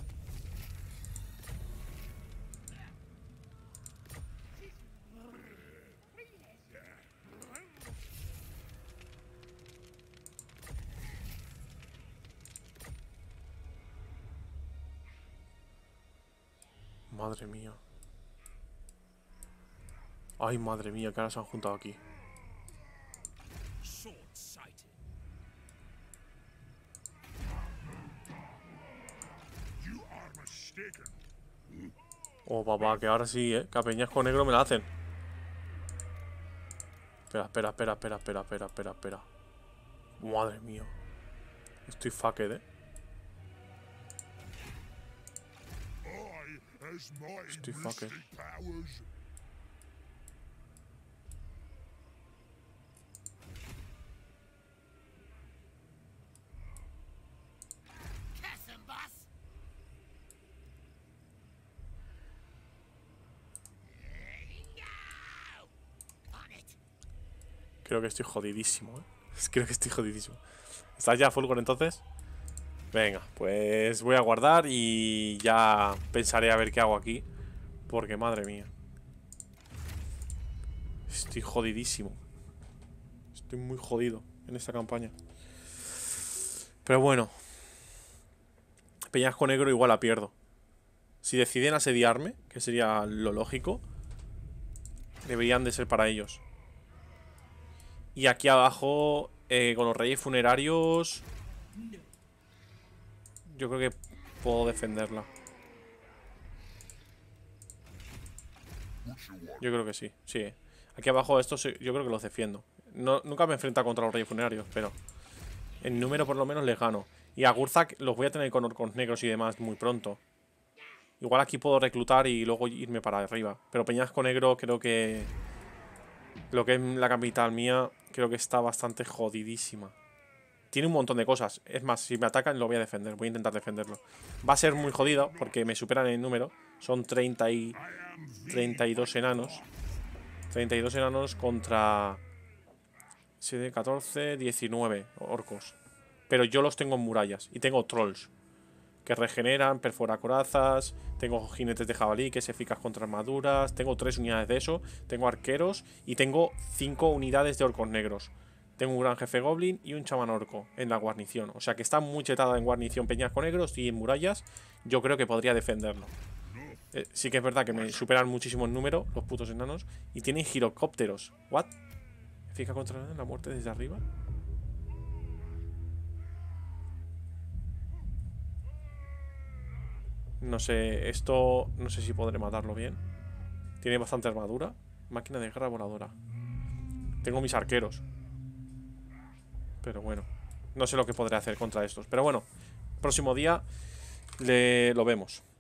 Madre mía. Ay, madre mía, que ahora se han juntado aquí. Oh, papá, que ahora sí, eh. Que a Peñasco Negro me la hacen. Espera, espera, espera, espera, espera, espera, espera, espera. Madre mía. Estoy fucked, eh. Estoy fucked. Creo que estoy jodidísimo, ¿eh? Creo que estoy jodidísimo. ¿Estás ya, Fulgor, entonces? Venga, pues voy a guardar y ya pensaré a ver qué hago aquí. Porque, madre mía. Estoy jodidísimo. Estoy muy jodido en esta campaña. Pero bueno. Peñasco Negro igual la pierdo. Si deciden asediarme, que sería lo lógico, deberían de ser para ellos. Y aquí abajo, eh, con los reyes funerarios, yo creo que puedo defenderla. Yo creo que sí, sí. Aquí abajo estos yo creo que los defiendo. No, nunca me he enfrentado contra los reyes funerarios, pero en número por lo menos les gano. Y a Gurzak los voy a tener con orcos negros y demás muy pronto. Igual aquí puedo reclutar y luego irme para arriba. Pero Peñasco Negro creo que... Lo que es la capital mía, creo que está bastante jodidísima. Tiene un montón de cosas. Es más, si me atacan lo voy a defender. Voy a intentar defenderlo. Va a ser muy jodido porque me superan en número. Son treinta y... treinta y dos enanos. treinta y dos enanos contra... siete, catorce, diecinueve orcos. Pero yo los tengo en murallas. Y tengo trolls que regeneran, perforacorazas. Tengo jinetes de jabalí que es eficaz contra armaduras. Tengo tres unidades de eso. Tengo arqueros. Y tengo cinco unidades de orcos negros. Tengo un gran jefe goblin y un chamán orco en la guarnición. O sea que está muy chetada en guarnición Peñasco Negros y en murallas. Yo creo que podría defenderlo. Eh, sí que es verdad que me superan muchísimo en número los putos enanos. Y tienen girocópteros. ¿What? ¿Eficaz contra la muerte desde arriba? No sé, esto no sé si podré matarlo bien. Tiene bastante armadura. Máquina de guerra voladora. Tengo mis arqueros. Pero bueno, no sé lo que podré hacer contra estos. Pero bueno, próximo día le, lo vemos.